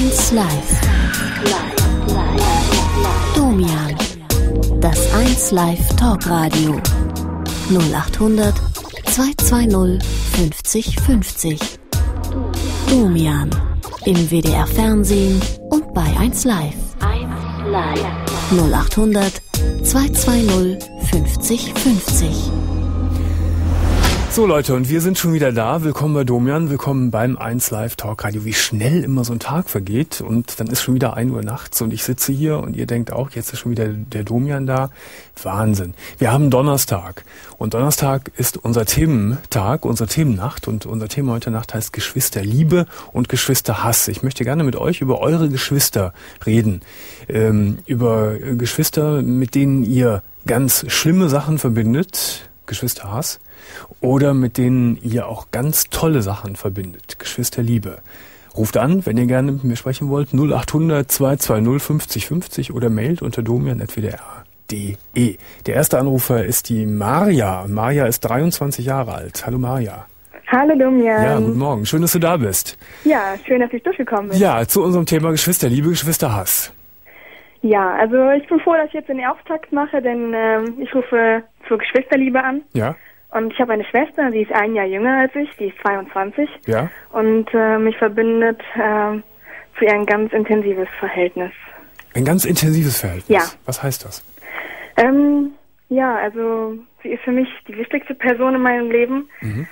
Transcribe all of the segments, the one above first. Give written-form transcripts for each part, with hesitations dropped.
1 Live. Domian. Das 1 Live Talkradio. 0800 220 50 50. Domian. Im WDR Fernsehen und bei 1 Live. 0800 220 50 50. So Leute, und wir sind schon wieder da. Willkommen bei Domian, willkommen beim 1 Live Talkradio. Wie schnell immer so ein Tag vergeht und dann ist schon wieder 1 Uhr nachts und ich sitze hier und ihr denkt auch, jetzt ist schon wieder der Domian da. Wahnsinn. Wir haben Donnerstag und Donnerstag ist unser Thementag, unsere Themennacht und unser Thema heute Nacht heißt Geschwisterliebe und Geschwisterhass. Ich möchte gerne mit euch über eure Geschwister reden, über Geschwister, mit denen ihr ganz schlimme Sachen verbindet, Geschwisterhass, oder mit denen ihr auch ganz tolle Sachen verbindet, Geschwisterliebe. Ruft an, wenn ihr gerne mit mir sprechen wollt, 0800 220 50 50 oder mailt unter domian@wdr.de. Der erste Anrufer ist die Maria. Maria ist 23 Jahre alt. Hallo Maria. Hallo Domian. Ja, guten Morgen. Schön, dass du da bist. Ja, schön, dass ich durchgekommen bin. Ja, zu unserem Thema Geschwisterliebe, Geschwisterhass. Ja, also ich bin froh, dass ich jetzt den Auftakt mache, denn ich rufe zur Geschwisterliebe an. Ja. Und ich habe eine Schwester, die ist 1 Jahr jünger als ich, die ist 22. Ja. Und mich verbindet zu ihr ein ganz intensives Verhältnis. Ein ganz intensives Verhältnis? Ja. Was heißt das? Ja, also sie ist für mich die wichtigste Person in meinem Leben. Mhm.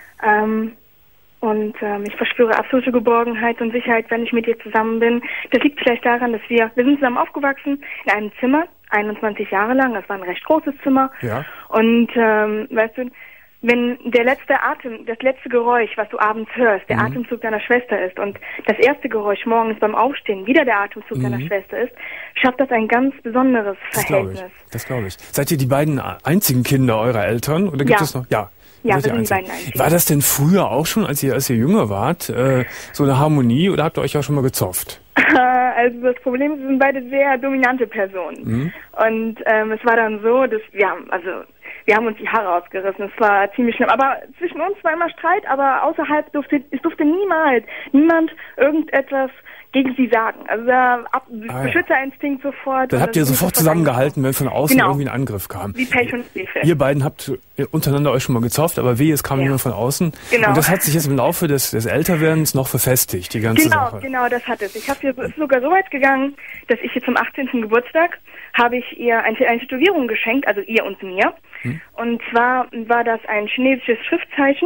Und ich verspüre absolute Geborgenheit und Sicherheit, wenn ich mit ihr zusammen bin. Das liegt vielleicht daran, dass wir sind zusammen aufgewachsen in einem Zimmer, 21 Jahre lang. Das war ein recht großes Zimmer. Ja. Und weißt du, wenn der letzte Atem, das letzte Geräusch, was du abends hörst, der Atemzug deiner Schwester ist und das erste Geräusch morgens beim Aufstehen wieder der Atemzug deiner Schwester ist, schafft das ein ganz besonderes Verhältnis. Das glaube ich. Seid ihr die beiden einzigen Kinder eurer Eltern oder gibt es noch? Ja. Ja, wir sind die beiden einzigen. War das denn früher auch schon, als ihr jünger wart, so eine Harmonie oder habt ihr euch auch schon mal gezofft? Also das Problem ist, wir sind beide sehr dominante Personen. Und es war dann so, dass wir haben uns die Haare ausgerissen. Es war ziemlich schlimm. Aber zwischen uns war immer Streit, aber außerhalb durfte niemand irgendetwas gegen sie sagen. Also Beschützerinstinkt sofort. Dann habt ihr sofort zusammengehalten, wenn von außen irgendwie ein Angriff kam. Wie Pech und Schwefel. Ihr beiden habt untereinander euch schon mal gezofft, aber wehe, es kam jemand von außen. Genau. Und das hat sich jetzt im Laufe des Älterwerdens noch verfestigt, die ganze Sache. Genau, das hat es. Es ist sogar so weit gegangen, dass ich ihr zum 18. Geburtstag habe ich ihr eine Tätowierung geschenkt, also ihr und mir. Und zwar war das ein chinesisches Schriftzeichen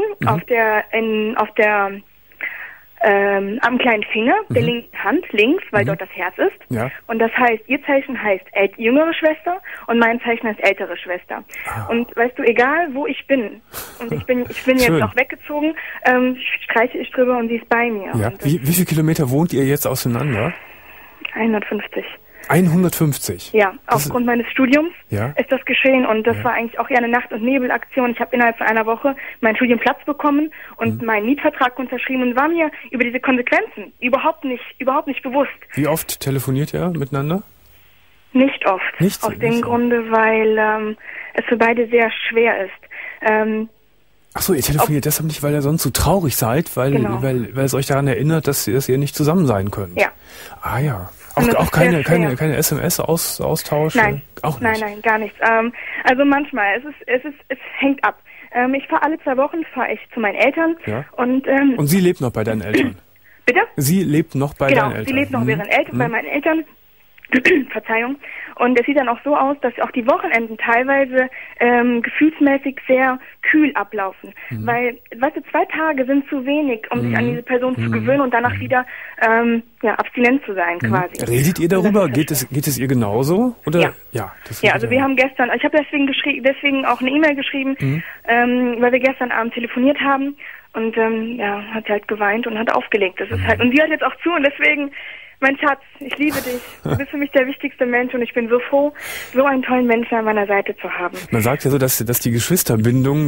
am kleinen Finger der linken Hand, links, weil dort das Herz ist. Ja. Und das heißt, ihr Zeichen heißt jüngere Schwester und mein Zeichen heißt ältere Schwester. Und weißt du, egal wo ich bin, und ich bin jetzt noch weggezogen, streiche ich drüber und sie ist bei mir. Ja. Wie viele Kilometer wohnt ihr jetzt auseinander? 150. 150? Ja, aufgrund meines Studiums ist das geschehen und das war eigentlich auch eher eine Nacht- und Nebelaktion. Ich habe innerhalb von einer Woche meinen Studienplatz bekommen und meinen Mietvertrag unterschrieben und war mir über diese Konsequenzen überhaupt nicht bewusst. Wie oft telefoniert ihr miteinander? Nicht oft. Aus dem Grunde, weil es für beide sehr schwer ist. Ach so, ihr telefoniert deshalb nicht, weil ihr sonst so traurig seid, weil es euch daran erinnert, dass ihr nicht zusammen sein könnt. Ja. Ah ja. Auch keine SMS-Austausch? Nein. Auch nicht? Nein, gar nichts. Also manchmal, es hängt ab. Ich fahre alle 2 Wochen zu meinen Eltern. Ja. Und sie lebt noch bei deinen Eltern? Bitte? Sie lebt noch bei deinen Eltern? Genau, sie lebt noch bei meinen Eltern. Verzeihung. Und es sieht dann auch so aus, dass auch die Wochenenden teilweise gefühlsmäßig sehr kühl ablaufen. Weil, weißt du, 2 Tage sind zu wenig, um sich an diese Person zu gewöhnen und danach wieder abstinent zu sein quasi. Redet ihr darüber? Geht es ihr genauso? Oder? Ja, also wir haben gestern, ich habe deswegen auch eine E-Mail geschrieben, weil wir gestern Abend telefoniert haben und hat halt geweint und hat aufgelegt. Das ist halt, und sie hört jetzt auch zu und deswegen, mein Schatz, ich liebe dich. Du bist für mich der wichtigste Mensch und ich bin so froh, so einen tollen Menschen an meiner Seite zu haben. Man sagt ja so, dass die Geschwisterbindungen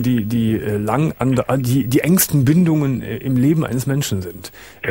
die engsten Bindungen im Leben eines Menschen sind.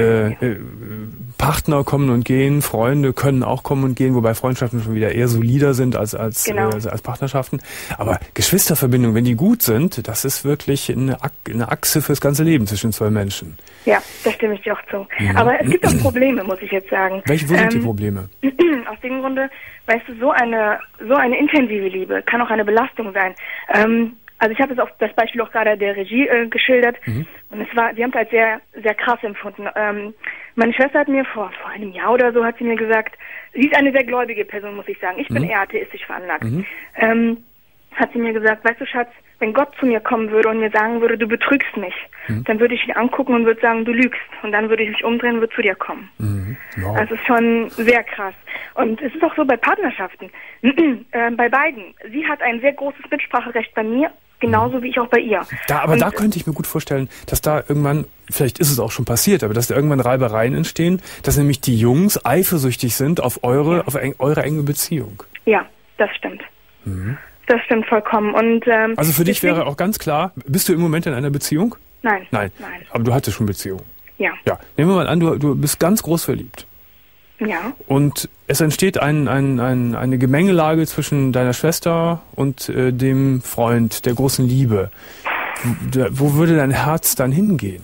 Partner kommen und gehen, Freunde können auch kommen und gehen, wobei Freundschaften schon wieder eher solider sind als Partnerschaften. Aber Geschwisterverbindungen, wenn die gut sind, das ist wirklich eine Achse fürs ganze Leben zwischen 2 Menschen. Ja, da stimme ich dir auch zu. Aber es gibt auch Probleme, muss ich jetzt sagen. sagen. Wo sind die Probleme? Aus dem Grunde, weißt du, so eine intensive Liebe kann auch eine Belastung sein. Also ich habe jetzt auch das Beispiel auch gerade der Regie geschildert und wir haben es als sehr, sehr krass empfunden. Meine Schwester hat mir vor einem Jahr oder so hat sie mir gesagt, sie ist eine sehr gläubige Person, muss ich sagen. Ich bin eher atheistisch veranlagt. Hat sie mir gesagt, weißt du Schatz, wenn Gott zu mir kommen würde und mir sagen würde, du betrügst mich, dann würde ich ihn angucken und würde sagen, du lügst. Und dann würde ich mich umdrehen und würde zu dir kommen. Wow. Das ist schon sehr krass. Und es ist auch so bei Partnerschaften. Bei beiden. Sie hat ein sehr großes Mitspracherecht bei mir, genauso wie ich auch bei ihr. Da könnte ich mir gut vorstellen, dass da irgendwann, vielleicht ist es auch schon passiert, aber dass da irgendwann Reibereien entstehen, dass nämlich die Jungs eifersüchtig sind auf eure enge Beziehung. Ja, das stimmt. Das stimmt vollkommen. Und also für dich wäre auch ganz klar, bist du im Moment in einer Beziehung? Nein. Aber du hattest schon Beziehung. Ja. Nehmen wir mal an, du bist ganz groß verliebt. Ja. Und es entsteht eine Gemengelage zwischen deiner Schwester und dem Freund der großen Liebe. Wo würde dein Herz dann hingehen?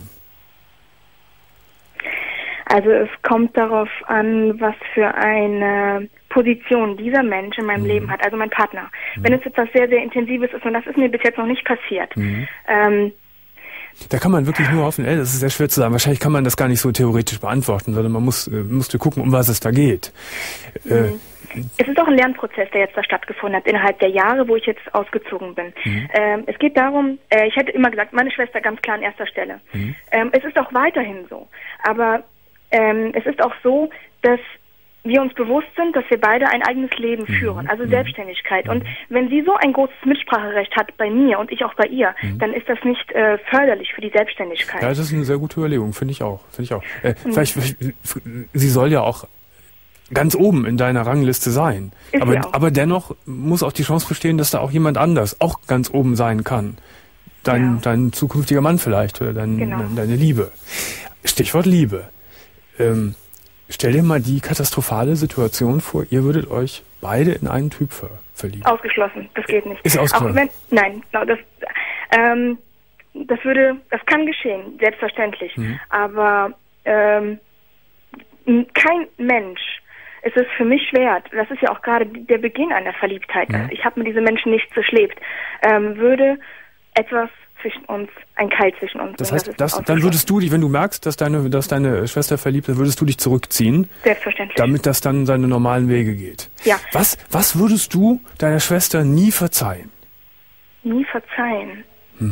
Also es kommt darauf an, was für eine Position dieser Mensch in meinem Leben hat, also mein Partner. Wenn es etwas sehr, sehr Intensives ist, und das ist mir bis jetzt noch nicht passiert. Da kann man wirklich nur hoffen, das ist sehr schwer zu sagen. Wahrscheinlich kann man das gar nicht so theoretisch beantworten, sondern man musste gucken, um was es da geht. Es ist auch ein Lernprozess, der jetzt da stattgefunden hat, innerhalb der Jahre, wo ich jetzt ausgezogen bin. Es geht darum, ich hätte immer gesagt, meine Schwester ganz klar an erster Stelle. Es ist auch weiterhin so. Aber es ist auch so, dass wir uns bewusst sind, dass wir beide ein eigenes Leben führen, also Selbstständigkeit. Und wenn sie so ein großes Mitspracherecht hat bei mir und ich auch bei ihr, dann ist das nicht förderlich für die Selbstständigkeit. Ja, das ist eine sehr gute Überlegung, finde ich auch. Vielleicht, sie soll ja auch ganz oben in deiner Rangliste sein. Aber dennoch muss auch die Chance bestehen, dass da auch jemand anders auch ganz oben sein kann. Dein zukünftiger Mann vielleicht oder deine Liebe. Stichwort Liebe. Stell dir mal die katastrophale Situation vor, ihr würdet euch beide in einen Typ verlieben. Ausgeschlossen, das geht nicht. Ist ausgeschlossen? Das kann geschehen, selbstverständlich. Aber kein Mensch, es ist für mich schwer, das ist ja auch gerade der Beginn einer Verliebtheit, ich habe mit diesen Menschen nichts durchlebt, würde etwas zwischen uns, ein Keil zwischen uns. Das heißt, dann würdest du dich, wenn du merkst, dass deine Schwester verliebt ist, würdest du dich zurückziehen? Selbstverständlich. Damit das dann seine normalen Wege geht. Ja. Was würdest du deiner Schwester nie verzeihen? Nie verzeihen?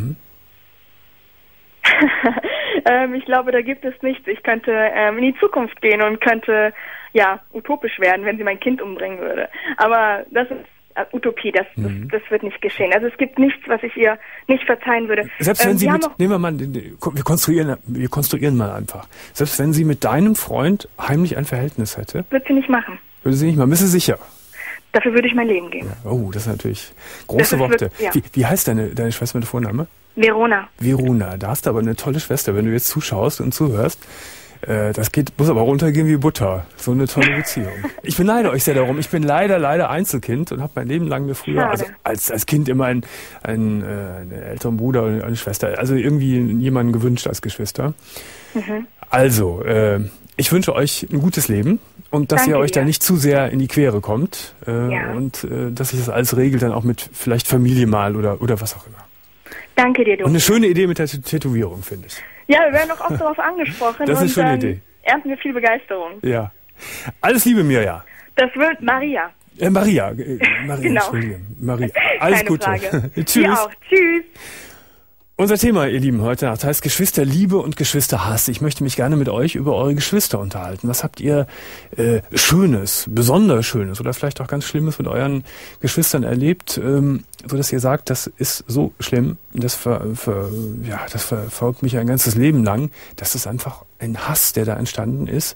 Ich glaube, da gibt es nichts. Ich könnte in die Zukunft gehen und könnte, utopisch werden, wenn sie mein Kind umbringen würde. Aber das ist Utopie, das wird nicht geschehen. Also es gibt nichts, was ich ihr nicht verzeihen würde. Selbst wenn wir konstruieren mal einfach. Selbst wenn sie mit deinem Freund heimlich ein Verhältnis hätte? Würde sie nicht machen. Würde sie nicht machen, bist du sicher? Dafür würde ich mein Leben geben. Ja, das ist natürlich große Worte. Wie heißt deine Schwester mit Vorname? Verona. Verona, da hast du aber eine tolle Schwester, wenn du jetzt zuschaust und zuhörst. Das muss aber runtergehen wie Butter. So eine tolle Beziehung. Ich beneide euch sehr darum. Ich bin leider Einzelkind und habe mein Leben lang mir früher, also als Kind immer einen älteren Bruder und eine Schwester, also irgendwie jemanden gewünscht als Geschwister. Also, ich wünsche euch ein gutes Leben und dass ihr euch da nicht zu sehr in die Quere kommt und dass sich das alles regelt dann auch mit vielleicht Familie mal oder was auch immer. Danke dir, du. Und eine schöne Idee mit der Tätowierung, finde ich. Ja, wir werden auch oft darauf angesprochen. Das ist eine schöne Idee. Ernten wir viel Begeisterung. Ja. Alles Liebe, Mirja. Das wird Maria. Maria, genau. Entschuldigung. Maria. Alles Keine Gute. Frage. Tschüss. Dir auch. Tschüss. Unser Thema, ihr Lieben, heute Nacht heißt Geschwisterliebe und Geschwisterhass. Ich möchte mich gerne mit euch über eure Geschwister unterhalten. Was habt ihr Schönes, besonders Schönes oder vielleicht auch ganz Schlimmes mit euren Geschwistern erlebt, so dass ihr sagt, das ist so schlimm, das verfolgt mich ein ganzes Leben lang. Das ist einfach ein Hass, der da entstanden ist.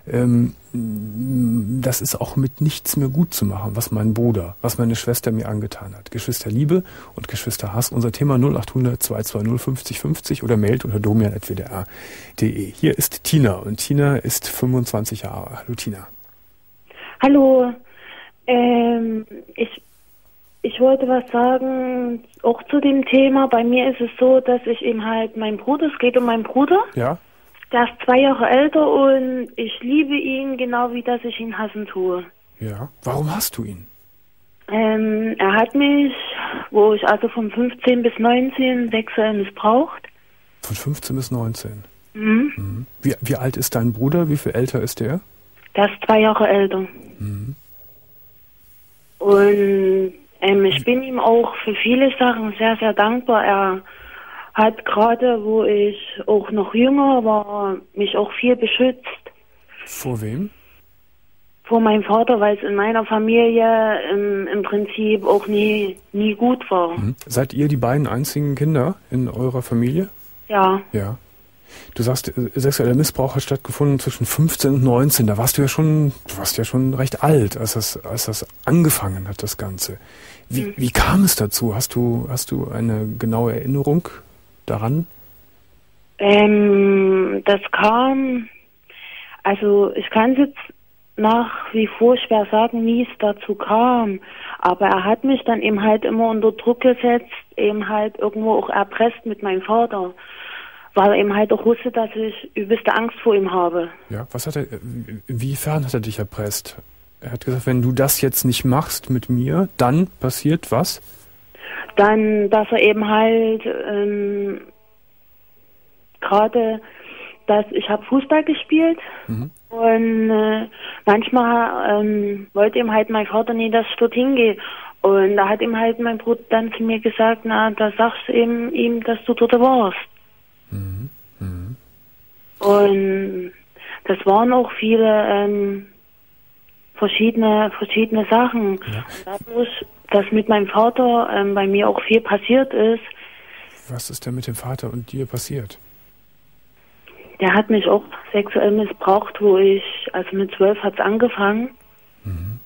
Das ist auch mit nichts mehr gut zu machen, was mein Bruder, was meine Schwester mir angetan hat. Geschwisterliebe und Geschwisterhass. Unser Thema 0800 220 50 50 oder mailt unter domian@wdr.de. Hier ist Tina und Tina ist 25 Jahre. Hallo Tina. Hallo. Ich wollte was sagen, auch zu dem Thema. Bei mir ist es so, dass ich eben halt es geht um meinen Bruder. Ja. Der ist 2 Jahre älter und ich liebe ihn genau wie dass ich ihn hassen tue. Ja. Warum hast du ihn? Er hat mich, wo ich also von 15 bis 19 sexuell missbraucht. Von 15 bis 19? Mhm. Mhm. Wie alt ist dein Bruder? Wie viel älter ist der? Der ist 2 Jahre älter. Mhm. Und ich bin ihm auch für viele Sachen sehr, sehr dankbar. Er hat gerade, wo ich auch noch jünger war, mich auch viel beschützt. Vor wem? Vor meinem Vater, weil es in meiner Familie im Prinzip auch nie gut war. Mhm. Seid ihr die beiden einzigen Kinder in eurer Familie? Ja. Ja. Du sagst, sexueller Missbrauch hat stattgefunden zwischen 15 und 19. Da warst du ja schon recht alt, als das angefangen hat, das Ganze. Wie kam es dazu? Hast du eine genaue Erinnerung daran? Das kam, also ich kann es jetzt nach wie vor schwer sagen, wie es dazu kam. Aber er hat mich dann eben halt immer unter Druck gesetzt, eben halt irgendwo auch erpresst mit meinem Vater. Weil er eben halt auch wusste, dass ich übelste Angst vor ihm habe. Ja, inwiefern hat er dich erpresst? Er hat gesagt, wenn du das jetzt nicht machst mit mir, dann passiert was? Dann, dass er eben halt gerade, dass ich habe Fußball gespielt und manchmal wollte eben halt mein Vater nie, dass ich dorthin gehe. Und da hat ihm halt mein Bruder dann zu mir gesagt, na, da sagst du eben ihm, dass du dort warst. Mhm. Mhm. Und das waren auch viele verschiedene Sachen. Ja. Dadurch, dass mit meinem Vater bei mir auch viel passiert ist. Was ist denn mit dem Vater und dir passiert? Der hat mich auch sexuell missbraucht, also mit 12 hat es angefangen. Mhm.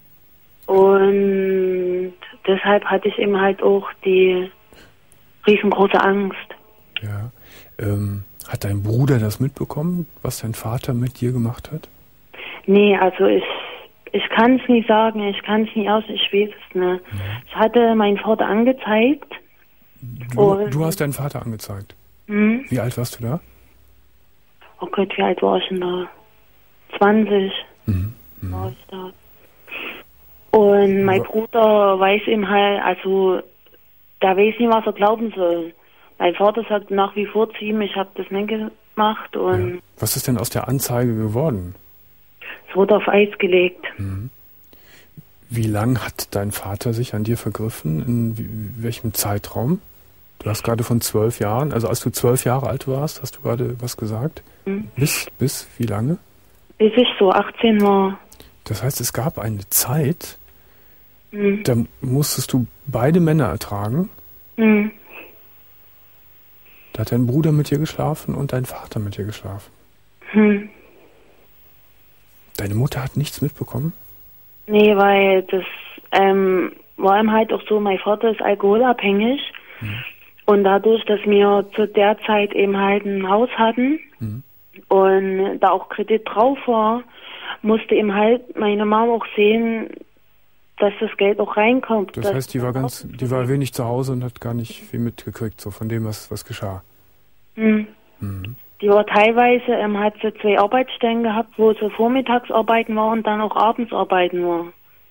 Und deshalb hatte ich eben halt auch die riesengroße Angst. Ja. Hat dein Bruder das mitbekommen, was dein Vater mit dir gemacht hat? Nee, also ich kann es nie sagen, ich kann es nie ich weiß es nicht. Ja. Ich hatte meinen Vater angezeigt. Du hast deinen Vater angezeigt? Mhm. Wie alt warst du da? Oh Gott, wie alt war ich denn da? 20 war ich da. Und mein Bruder weiß ihm halt, also der weiß nicht, was er glauben soll. Mein Vater sagt nach wie vor zu ihm, ich habe das nicht gemacht. Und ja. Was ist denn aus der Anzeige geworden? Es wurde auf Eis gelegt. Mhm. Wie lang hat dein Vater sich an dir vergriffen? In welchem Zeitraum? Du hast gerade von 12 Jahren, also als du 12 Jahre alt warst, hast du gerade was gesagt? Mhm. Bis wie lange? Bis ich so 18 war. Das heißt, es gab eine Zeit, da musstest du beide Männer ertragen. Mhm. Da hat dein Bruder mit dir geschlafen und dein Vater mit dir geschlafen. Hm. Deine Mutter hat nichts mitbekommen? Nee, weil das war ihm halt auch so, mein Vater ist alkoholabhängig. Und dadurch, dass wir zu der Zeit eben halt ein Haus hatten und da auch Kredit drauf war, musste eben halt meine Mama auch sehen, dass das Geld auch reinkommt. Das heißt, die war wenig zu Hause und hat gar nicht viel mitgekriegt, so von dem, was geschah. Mhm. Mhm. Die war teilweise, hat sie 2 Arbeitsstellen gehabt, wo sie Vormittagsarbeiten war und dann auch Abendsarbeiten war.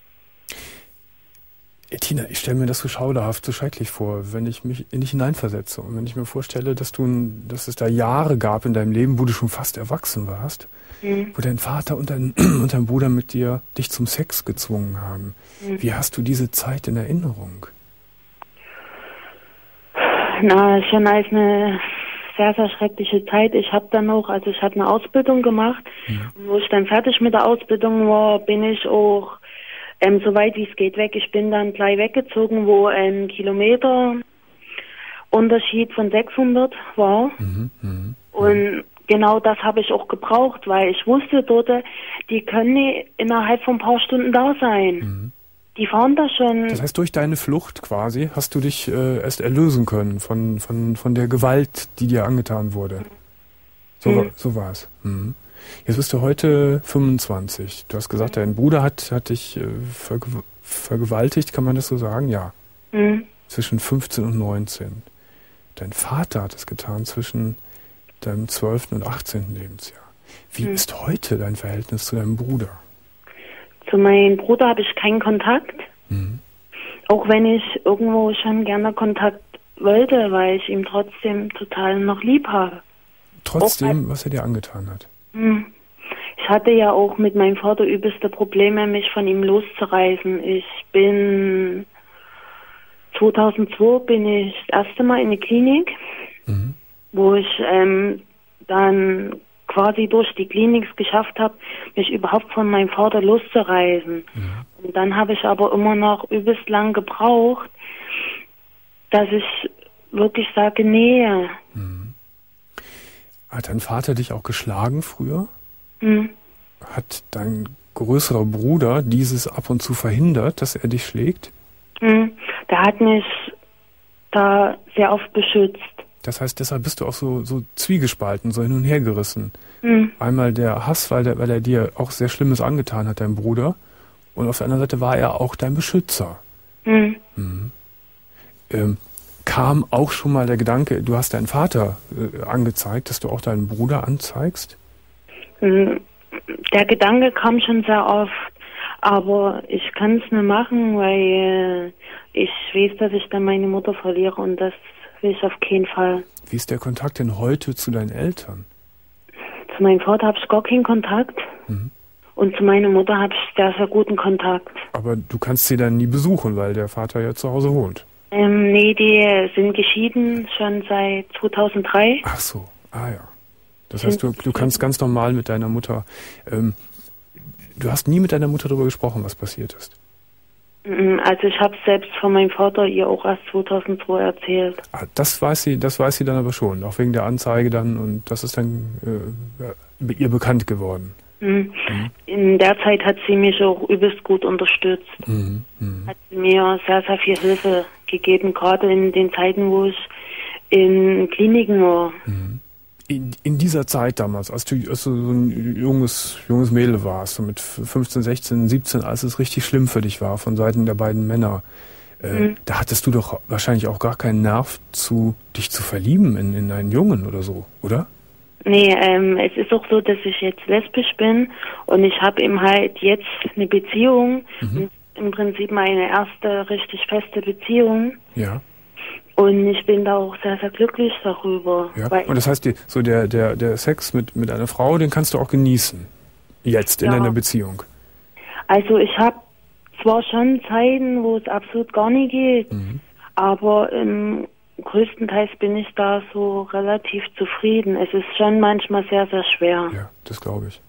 Tina, ich stelle mir das so schauderhaft, so schrecklich vor, wenn ich mich in dich hineinversetze und wenn ich mir vorstelle, dass es da Jahre gab in deinem Leben, wo du schon fast erwachsen warst, wo dein Vater und dein Bruder mit dich zum Sex gezwungen haben. Wie hast du diese Zeit in Erinnerung? Na, schon als eine sehr, sehr schreckliche Zeit. Ich habe dann noch, also ich habe eine Ausbildung gemacht. Und wo ich dann fertig mit der Ausbildung war, bin ich auch so weit wie es geht weg. Ich bin dann gleich weggezogen, wo ein Kilometer Unterschied von 600 war. Und genau das habe ich auch gebraucht, weil ich wusste dort, die können nicht innerhalb von ein paar Stunden da sein. Die fahren da schon. Das heißt, durch deine Flucht quasi hast du dich erst erlösen können von der Gewalt, die dir angetan wurde. So war es. Jetzt bist du heute 25. Du hast gesagt, dein Bruder hat dich vergewaltigt, kann man das so sagen? Ja. Zwischen 15 und 19. Dein Vater hat es getan zwischen deinem 12. und 18. Lebensjahr. Wie ist heute dein Verhältnis zu deinem Bruder? Zu meinem Bruder habe ich keinen Kontakt. Auch wenn ich irgendwo schon gerne Kontakt wollte, weil ich ihn trotzdem total noch lieb habe. Trotzdem, was er dir angetan hat? Ich hatte ja auch mit meinem Vater übelste Probleme, mich von ihm loszureißen. 2002 bin ich das erste Mal in die Klinik, wo ich dann quasi durch die Klinik es geschafft habe, mich überhaupt von meinem Vater loszureißen. Und dann habe ich aber immer noch übelst lang gebraucht, dass ich wirklich sage, nee. Hat dein Vater dich auch geschlagen früher? Hat dein größerer Bruder dieses ab und zu verhindert, dass er dich schlägt? Der hat mich da sehr oft beschützt. Das heißt, deshalb bist du auch so zwiegespalten, so hin und her gerissen. Einmal der Hass, weil er dir auch sehr Schlimmes angetan hat, dein Bruder. Und auf der anderen Seite war er auch dein Beschützer. Kam auch schon mal der Gedanke, du hast deinen Vater angezeigt, dass du auch deinen Bruder anzeigst? Der Gedanke kam schon sehr oft, aber ich kann es nicht machen, weil ich weiß, dass ich dann meine Mutter verliere und das will ich auf keinen Fall. Wie ist der Kontakt denn heute zu deinen Eltern? Zu meinem Vater habe ich gar keinen Kontakt und zu meiner Mutter habe ich sehr, sehr guten Kontakt. Aber du kannst sie dann nie besuchen, weil der Vater ja zu Hause wohnt. Nee, die sind geschieden schon seit 2003. Ach so, ja. Das heißt, du kannst ganz normal mit deiner Mutter... du hast nie mit deiner Mutter darüber gesprochen, was passiert ist? Also ich habe selbst von meinem Vater ihr auch erst 2002 erzählt. Das weiß sie dann aber schon, auch wegen der Anzeige dann, und das ist dann ihr bekannt geworden. In der Zeit hat sie mich auch übelst gut unterstützt. Hat sie mir sehr, sehr viel Hilfe gegeben, gerade in den Zeiten, wo ich in Kliniken war. In dieser Zeit damals, als du so ein junges Mädel warst, so mit 15, 16, 17, als es richtig schlimm für dich war, von Seiten der beiden Männer, da hattest du doch wahrscheinlich auch gar keinen Nerv, dich zu verlieben in einen Jungen oder so, oder? Nee, es ist auch so, dass ich jetzt lesbisch bin und ich habe eben halt jetzt eine Beziehung, im Prinzip meine erste richtig feste Beziehung. Ja. Und ich bin da auch sehr, sehr glücklich darüber. Ja. Und das heißt, der Sex mit einer Frau, den kannst du auch genießen, jetzt in deiner Beziehung? Also ich habe zwar schon Zeiten, wo es absolut gar nicht geht, aber größtenteils bin ich da so relativ zufrieden. Es ist schon manchmal sehr, sehr schwer. Ja, das glaube ich.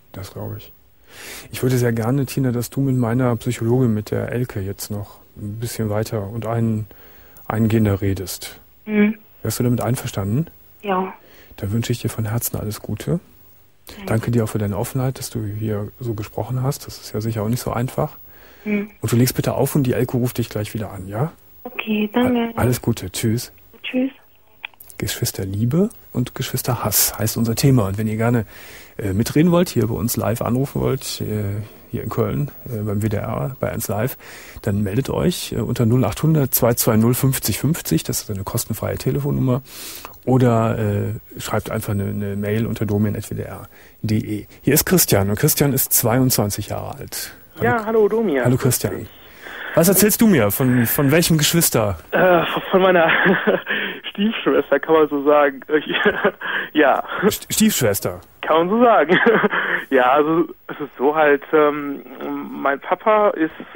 Ich würde sehr gerne, Tina, dass du mit meiner Psychologin, mit der Elke, jetzt noch ein bisschen weiter und eingehender redest. Wärst du damit einverstanden? Ja. Da wünsche ich dir von Herzen alles Gute. Danke dir auch für deine Offenheit, dass du hier so gesprochen hast. Das ist ja sicher auch nicht so einfach. Und du legst bitte auf und die Elke ruft dich gleich wieder an, ja? Okay, danke. Alles Gute. Tschüss. Tschüss. Geschwisterliebe und Geschwisterhass heißt unser Thema. Und wenn ihr gerne mitreden wollt, hier bei uns live anrufen wollt, hier in Köln, beim WDR, bei 1 Live, dann meldet euch unter 0800 220 50 50, das ist eine kostenfreie Telefonnummer, oder schreibt einfach eine Mail unter domian@wdr.de. Hier ist Christian und Christian ist 22 Jahre alt. Hallo Domian. Hallo Christian. Was erzählst du mir? Von welchem Geschwister? Von meiner Stiefschwester, kann man so sagen. Ja. Stiefschwester? Kann man so sagen. Ja, also es ist so halt, mein Papa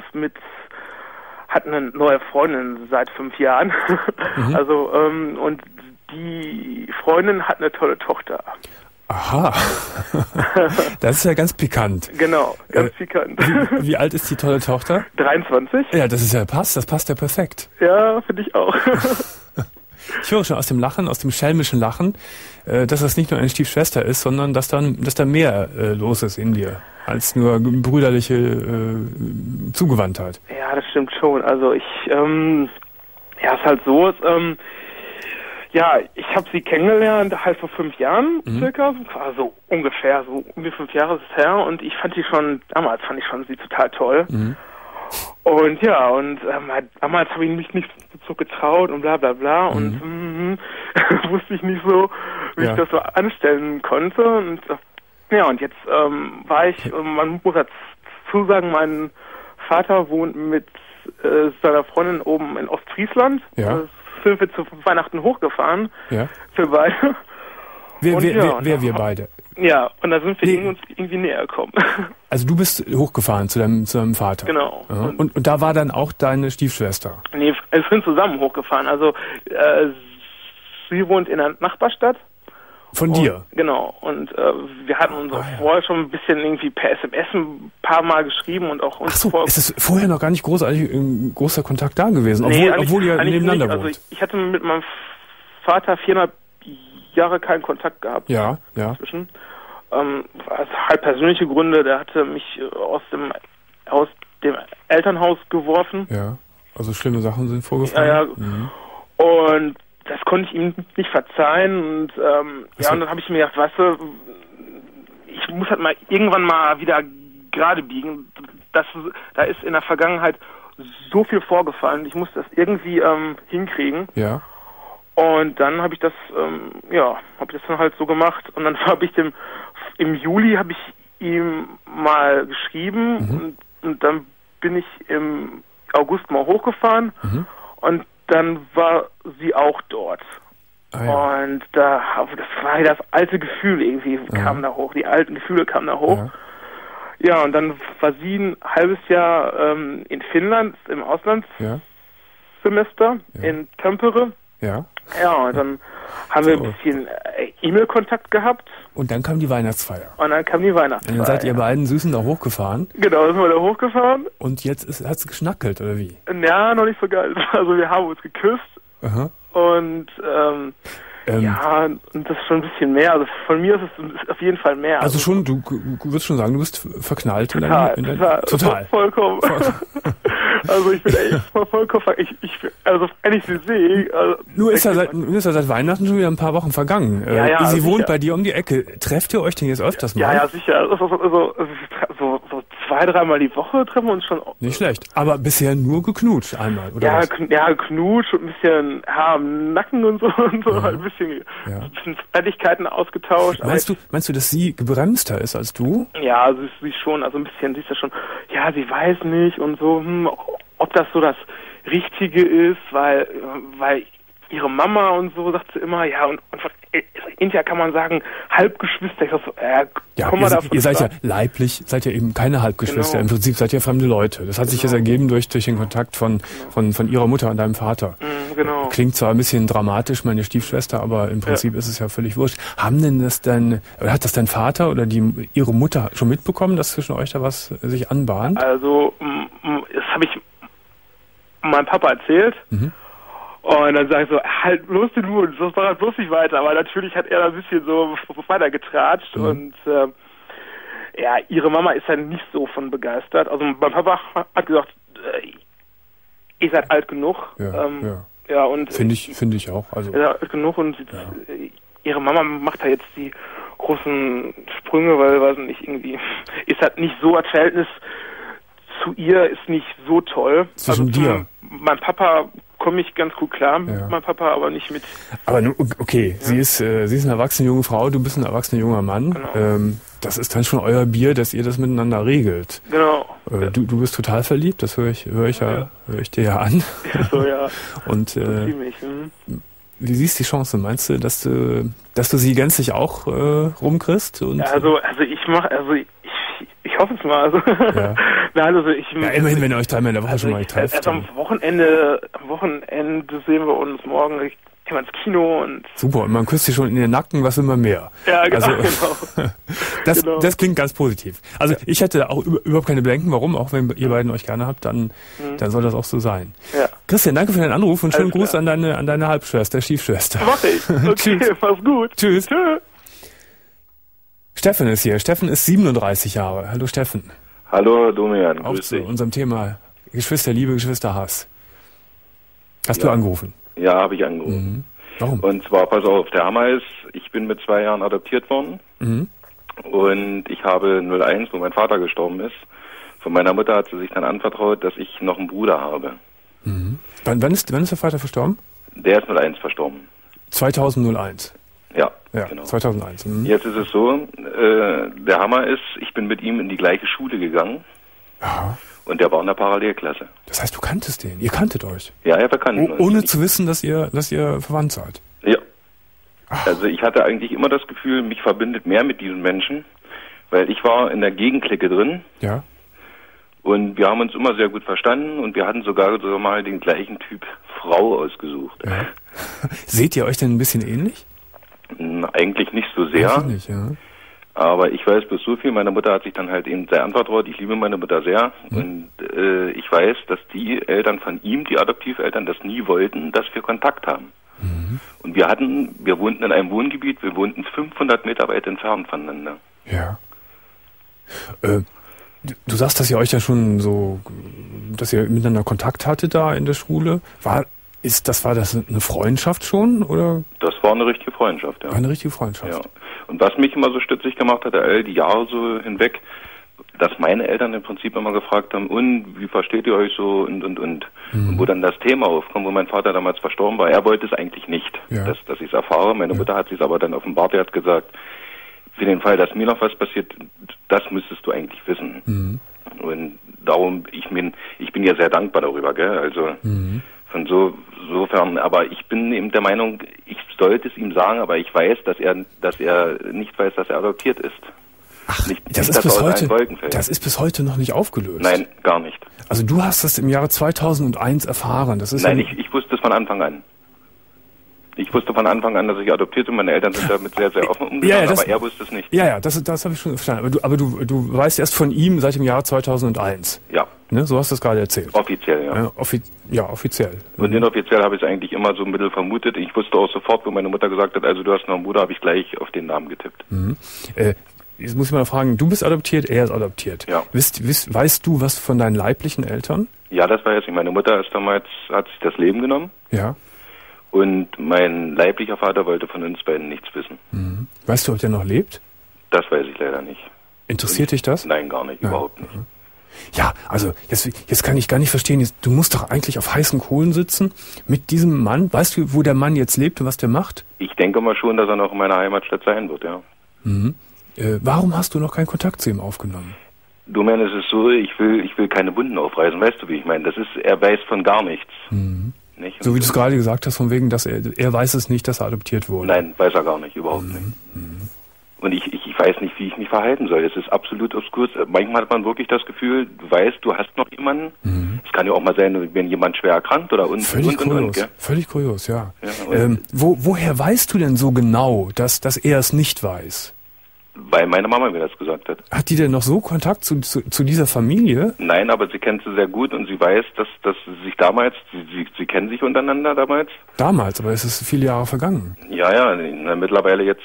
hat eine neue Freundin seit 5 Jahren. Also, und die Freundin hat eine tolle Tochter. Aha, das ist ja ganz pikant. Genau, ganz pikant. Wie alt ist die tolle Tochter? 23. Ja, das passt ja perfekt. Ja, finde ich auch. Ich höre schon aus dem Lachen, aus dem schelmischen Lachen, dass das nicht nur eine Stiefschwester ist, sondern dass da mehr los ist in dir, als nur brüderliche Zugewandtheit. Ja, das stimmt schon. Also es ist halt so, ich habe sie kennengelernt, halt vor 5 Jahren circa, also ungefähr 5 Jahre ist es her, und damals fand ich sie total toll. Und damals habe ich mich nicht so getraut und bla bla bla und wusste ich nicht so wie ich das so anstellen konnte. Und ja, und jetzt war ich, man muss dazu sagen, mein Vater wohnt mit seiner Freundin oben in Ostfriesland. Ja. Sind wir zu Weihnachten hochgefahren. Ja. Für beide. Wer wir beide? Ja, und da sind wir uns irgendwie näher gekommen. Also du bist hochgefahren zu deinem Vater? Genau. Ja. Und da war dann auch deine Stiefschwester? Nee, wir sind zusammen hochgefahren. Also sie wohnt in der Nachbarstadt. Von dir? Genau. Und wir hatten uns vorher schon ein bisschen irgendwie per SMS ein paar Mal geschrieben und auch uns ist es vorher noch gar nicht großartig großer Kontakt da gewesen, obwohl ihr nebeneinander wohnt? Also ich hatte mit meinem Vater 4,5 Jahre keinen Kontakt gehabt. Ja. Inzwischen. Also halt persönliche Gründe, der hatte mich aus dem Elternhaus geworfen. Ja, also schlimme Sachen sind vorgefallen. Ja. Mhm. Und das konnte ich ihm nicht verzeihen. Und und dann habe ich mir gedacht, weißt du, ich muss halt mal irgendwann mal wieder gerade biegen. Da ist in der Vergangenheit so viel vorgefallen. Ich muss das irgendwie hinkriegen. Ja. Und dann habe ich das, dann halt so gemacht. Und dann habe ich im Juli habe ich ihm mal geschrieben und dann bin ich im August mal hochgefahren und dann war sie auch dort. Ah, ja. Und das war das alte Gefühl irgendwie kam da hoch. Die alten Gefühle kamen da hoch. Ja, und dann war sie ein halbes Jahr in Finnland im Auslandssemester in Tampere. Ja. Ja, und dann haben wir ein bisschen E-Mail-Kontakt gehabt. Und dann kam die Weihnachtsfeier. Und dann seid ihr beiden Süßen da hochgefahren. Genau, sind wir da hochgefahren. Und jetzt hat es geschnackelt, oder wie? Ja, noch nicht so geil. Also wir haben uns geküsst. Aha. Und und das ist schon ein bisschen mehr. Also von mir ist es auf jeden Fall mehr. Also schon, du würdest schon sagen, du bist verknallt total. Vollkommen. Also ich bin echt vollkommen, also wenn ich sie sehe... Nur ist ja seit Weihnachten schon wieder ein paar Wochen vergangen. Sie wohnt bei dir um die Ecke. Trefft ihr euch denn jetzt öfters mal? Ja, sicher. Also, so 2-3 Mal die Woche treffen wir uns schon. Nicht schlecht. Aber bisher nur geknutscht einmal, oder was? Ja, geknutscht und ein bisschen Haar im Nacken und so. Halt ein bisschen Fertigkeiten ausgetauscht. Meinst du, dass sie gebremster ist als du? Ja, sie ist schon, also ein bisschen, sie ist ja schon, sie weiß nicht und so, ob das so das Richtige ist, weil ihre Mama und so sagt sie immer, und hinterher kann man sagen, Halbgeschwister. Ich sag so, ihr seid ja leiblich, seid ja eben keine Halbgeschwister. Genau. Im Prinzip seid ihr fremde Leute. Das hat sich jetzt ergeben durch den Kontakt von ihrer Mutter und deinem Vater. Genau. Klingt zwar ein bisschen dramatisch, meine Stiefschwester, aber im Prinzip ist es ja völlig wurscht. Hat das dein Vater oder ihre Mutter schon mitbekommen, dass zwischen euch da was sich anbahnt? Also, das habe ich meinem Papa erzählt. Und dann sage ich so, halt bloß den Mund, das war halt bloß nicht weiter. Aber natürlich hat er da ein bisschen so weiter getratscht und ihre Mama ist dann nicht so von begeistert. Also mein Papa hat gesagt, ihr seid alt genug. Und finde ich auch. Also ihr seid alt genug und ihre Mama macht da jetzt die großen Sprünge, weil weiß nicht, irgendwie ist halt nicht so, das Verhältnis zu ihr ist nicht so toll. Zwischen dir? Mein Papa komme ich ganz gut klar mit meinem Papa, aber nicht mit... Aber okay, sie ist eine erwachsene junge Frau, du bist ein erwachsener junger Mann. Genau. Das ist dann schon euer Bier, dass ihr das miteinander regelt. Genau. Du bist total verliebt, das höre ich dir ja an. Ja, so, ja. Und ziemlich. Wie siehst du die Chance? Meinst du, dass du sie gänzlich auch rumkriegst? Und ich hoffe es mal. Also, immerhin, wenn ihr euch dreimal in der Woche schon mal trefft. Am Wochenende sehen wir uns morgen. Ich gehe mal ins Kino und... Super, und man küsst sich schon in den Nacken, was immer mehr. Ja, genau. Das klingt ganz positiv. Also ich hätte auch überhaupt keine Bedenken, warum, auch wenn ihr beiden euch gerne habt, dann soll das auch so sein. Ja. Christian, danke für deinen Anruf und schönen Gruß an deine Halbschwester, Stiefschwester. Mach ich. Okay, mach's gut. Tschüss. Steffen ist hier. Steffen ist 37 Jahre. Hallo Steffen. Hallo Domian, grüß dich. Auch zu unserem Thema Geschwisterliebe, Geschwisterhass. Hast du angerufen? Ja, habe ich angerufen. Warum? Und zwar, pass auf, damals, ich bin mit 2 Jahren adoptiert worden und ich habe 01, wo mein Vater gestorben ist. Von meiner Mutter hat sie sich dann anvertraut, dass ich noch einen Bruder habe. Wann ist der Vater verstorben? Der ist 01 verstorben. 2001? Ja, genau. 2001. Jetzt ist es so, der Hammer ist, ich bin mit ihm in die gleiche Schule gegangen. Aha. Und der war in der Parallelklasse. Das heißt, du kanntest den? Ihr kanntet euch? Ja, wir kannten uns. Ohne zu wissen, dass ihr verwandt seid? Ja. Ach. Also ich hatte eigentlich immer das Gefühl, mich verbindet mehr mit diesen Menschen, weil ich war in der Gegenklicke drin. Ja. Und wir haben uns immer sehr gut verstanden und wir hatten sogar mal den gleichen Typ Frau ausgesucht. Ja. Seht ihr euch denn ein bisschen ähnlich? Eigentlich nicht so sehr. Eigentlich nicht, ja. Aber ich weiß bloß so viel, meine Mutter hat sich dann halt eben sehr anvertraut, ich liebe meine Mutter sehr und ich weiß, dass die Eltern von ihm, die Adoptiveltern, das nie wollten, dass wir Kontakt haben. Und wir wohnten in einem Wohngebiet, wir wohnten 500 Meter weit entfernt voneinander. Ja. Du sagst, dass ihr euch ja schon so, dass ihr miteinander Kontakt hattet da in der Schule. War das eine Freundschaft schon, oder? Das war eine richtige Freundschaft, ja. War eine richtige Freundschaft. Ja. Und was mich immer so stutzig gemacht hat, all die Jahre so hinweg, dass meine Eltern im Prinzip immer gefragt haben, und wie versteht ihr euch so und. Und wo dann das Thema aufkommt, wo mein Vater damals verstorben war, er wollte es eigentlich nicht, dass ich es erfahre. Meine Mutter hat sich aber dann offenbart, er hat gesagt, für den Fall, dass mir noch was passiert, das müsstest du eigentlich wissen. Und darum, ich bin ja sehr dankbar darüber, gell, also insofern, aber ich bin eben der Meinung, ich sollte es ihm sagen, aber ich weiß, dass er nicht weiß, dass er adoptiert ist. Ach, nicht, das ist bis heute noch nicht aufgelöst. Nein, gar nicht. Also du hast das im Jahre 2001 erfahren. Das ist Nein, ich wusste es von Anfang an. Ich wusste von Anfang an, dass ich adoptiert bin. Meine Eltern sind damit sehr, sehr offen umgegangen, aber er wusste es nicht. Ja, das habe ich schon verstanden. Aber du weißt erst von ihm seit dem Jahr 2001. Ja. Ne, so hast du es gerade erzählt. Offiziell, ja. Offiziell. Und inoffiziell habe ich es eigentlich immer so ein bisschen vermutet. Ich wusste auch sofort, wo meine Mutter gesagt hat, also du hast noch einen Bruder, habe ich gleich auf den Namen getippt. Jetzt muss ich mal fragen, du bist adoptiert, er ist adoptiert. Ja. Weißt du was von deinen leiblichen Eltern? Ja, das weiß ich. Meine Mutter hat sich das Leben genommen. Ja. Und mein leiblicher Vater wollte von uns beiden nichts wissen. Weißt du, ob der noch lebt? Das weiß ich leider nicht. Interessiert dich das? Nein, gar nicht, überhaupt nicht. Ja, also jetzt kann ich gar nicht verstehen, du musst doch eigentlich auf heißen Kohlen sitzen mit diesem Mann. Weißt du, wo der Mann jetzt lebt und was der macht? Ich denke mal schon, dass er noch in meiner Heimatstadt sein wird, ja. Warum hast du noch keinen Kontakt zu ihm aufgenommen? Du meinst, es ist so, ich will keine Wunden aufreißen, weißt du, wie ich meine? Er weiß von gar nichts. Nicht? So wie du es gerade gesagt hast, von wegen, dass er weiß es nicht, dass er adoptiert wurde. Nein, weiß er gar nicht, überhaupt nicht. Und ich weiß nicht, wie ich mich verhalten soll. Es ist absolut obskur. Manchmal hat man wirklich das Gefühl, du weißt, du hast noch jemanden. Es kann ja auch mal sein, wenn jemand schwer erkrankt oder Völlig kurios, ja. Woher weißt du denn so genau, dass er es nicht weiß? Weil meine Mama mir das gesagt hat. Hat die denn noch so Kontakt zu dieser Familie? Nein, aber sie kennt sie sehr gut und sie weiß, dass sie sich damals, sie kennen sich untereinander damals. Damals, aber es ist viele Jahre vergangen. Ja, mittlerweile jetzt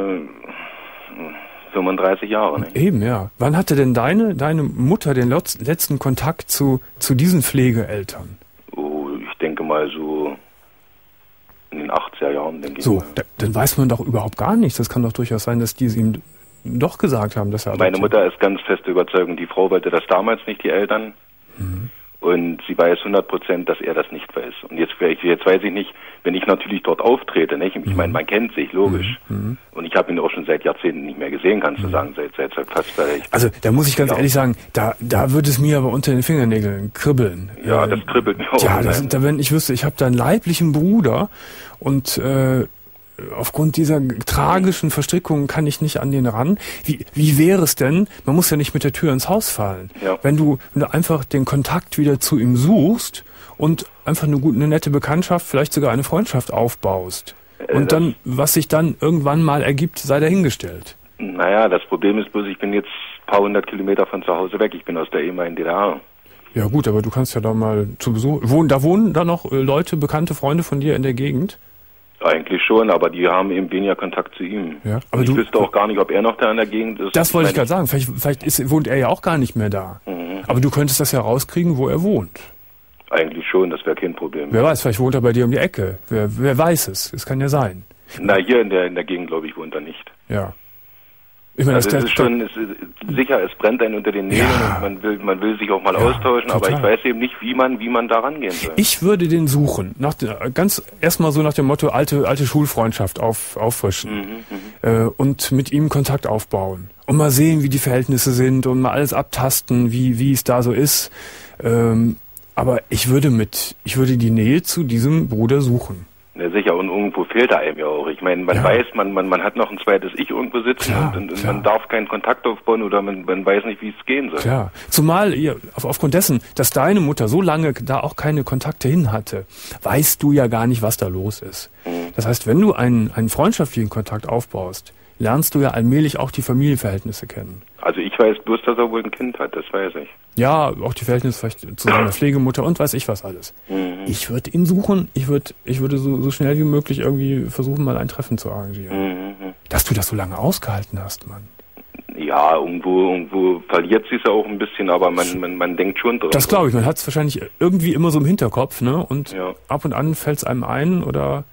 35 Jahre. Ne? Eben, ja. Wann hatte denn deine Mutter den letzten Kontakt zu diesen Pflegeeltern? Oh, ich denke mal so in den 80er Jahren, denke ich. So, dann weiß man doch überhaupt gar nichts. Das kann doch durchaus sein, dass die es ihm doch gesagt haben, dass er adoptiert. Meine Mutter ist ganz feste Überzeugung, die Frau wollte das damals nicht, die Eltern. Und sie weiß 100%, dass er das nicht weiß. Und jetzt weiß ich nicht, wenn ich natürlich dort auftrete, nicht? Ich meine, man kennt sich, logisch. Und ich habe ihn auch schon seit Jahrzehnten nicht mehr gesehen, kannst du sagen, seit fast Also da muss ich ganz ehrlich sagen, da würde es mir aber unter den Fingernägeln kribbeln. Ja, das kribbelt mir auch. Ja, wenn ich wüsste, ich habe da einen leiblichen Bruder und aufgrund dieser tragischen Verstrickungen kann ich nicht an den ran. Wie wäre es denn, man muss ja nicht mit der Tür ins Haus fallen, wenn du einfach den Kontakt wieder zu ihm suchst und einfach eine nette Bekanntschaft, vielleicht sogar eine Freundschaft aufbaust. Und dann, was sich dann irgendwann mal ergibt, sei dahingestellt. Naja, das Problem ist bloß, ich bin jetzt ein paar hundert Kilometer von zu Hause weg. Ich bin aus der ehemaligen DDR. Ja gut, aber du kannst ja da mal zu Besuch... Wohnen da noch Leute, bekannte Freunde von dir in der Gegend? Eigentlich schon, aber die haben eben weniger Kontakt zu ihm. Ja, aber ich wüsste auch gar nicht, ob er noch da in der Gegend ist. Das wollte ich gerade sagen. Vielleicht wohnt er ja auch gar nicht mehr da. Aber du könntest das ja rauskriegen, wo er wohnt. Eigentlich schon, das wäre kein Problem. Wer weiß, vielleicht wohnt er bei dir um die Ecke. Wer weiß es? Es kann ja sein. Na, hier in der Gegend, glaube ich, wohnt er nicht. Ja. Ich meine, also es ist schon sicher, es brennt einen unter den Nägeln und man will sich auch mal austauschen, total. Aber ich weiß eben nicht, wie man da rangehen soll. Ich würde den suchen, erstmal so nach dem Motto alte Schulfreundschaft auffrischen und mit ihm Kontakt aufbauen und mal sehen, wie die Verhältnisse sind und mal alles abtasten, wie es da so ist. Aber ich würde die Nähe zu diesem Bruder suchen. Ja, sicher, und irgendwo fehlt er einem ja auch. Ich meine, man weiß, man hat noch ein zweites Ich irgendwo sitzen und man darf keinen Kontakt aufbauen oder man weiß nicht, wie es gehen soll. Klar. Zumal aufgrund dessen, dass deine Mutter so lange da auch keine Kontakte hin hatte, weißt du ja gar nicht, was da los ist. Das heißt, wenn du einen freundschaftlichen Kontakt aufbaust, lernst du ja allmählich auch die Familienverhältnisse kennen. Also ich weiß bloß, dass er wohl ein Kind hat, das weiß ich. Ja, auch die Verhältnisse vielleicht zu seiner Pflegemutter und weiß ich was alles. Ich würde ihn suchen, ich würde so schnell wie möglich irgendwie versuchen, mal ein Treffen zu arrangieren. Dass du das so lange ausgehalten hast, Mann. Ja, irgendwo verliert sie es ja auch ein bisschen, aber man denkt schon dran. Das glaube ich, man hat es wahrscheinlich irgendwie immer so im Hinterkopf, ne? Und ab und an fällt es einem ein oder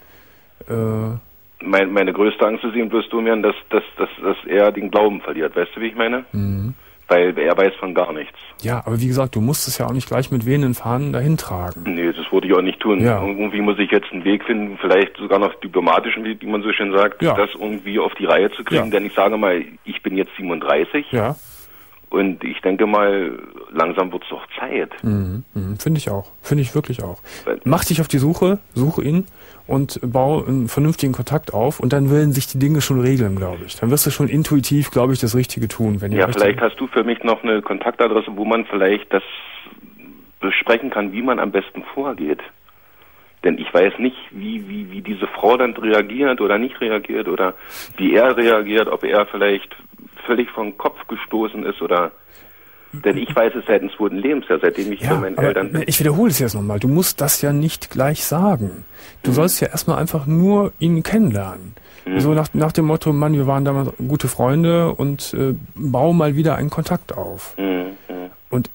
Meine größte Angst ist eben bloß, Domian, dass er den Glauben verliert. Weißt du, wie ich meine? Weil er weiß von gar nichts. Ja, aber wie gesagt, du musst es ja auch nicht gleich mit wehenden Fahnen dahin tragen. Nee, das würde ich auch nicht tun. Ja. Irgendwie muss ich jetzt einen Weg finden, vielleicht sogar noch diplomatischen Weg, wie man so schön sagt, das irgendwie auf die Reihe zu kriegen. Denn ich sage mal, ich bin jetzt 37. Ja. Und ich denke mal, langsam wird es doch Zeit. Finde ich auch. Finde ich wirklich auch. Mach dich auf die suche ihn und bau einen vernünftigen Kontakt auf und dann werden sich die Dinge schon regeln, glaube ich. Dann wirst du schon intuitiv, glaube ich, das Richtige tun. Vielleicht hast du für mich noch eine Kontaktadresse, wo man vielleicht das besprechen kann, wie man am besten vorgeht. Denn ich weiß nicht, wie diese Frau dann reagiert oder nicht reagiert oder wie er reagiert, ob er vielleicht völlig vom Kopf gestoßen ist oder... Denn ich weiß es seit dem 2. Lebensjahr, seitdem ich bei meinen Eltern bin. Ich wiederhole es jetzt nochmal. Du musst das ja nicht gleich sagen. Du sollst ja erstmal einfach nur ihn kennenlernen. So nach dem Motto, Mann, wir waren damals gute Freunde und bau mal wieder einen Kontakt auf. Und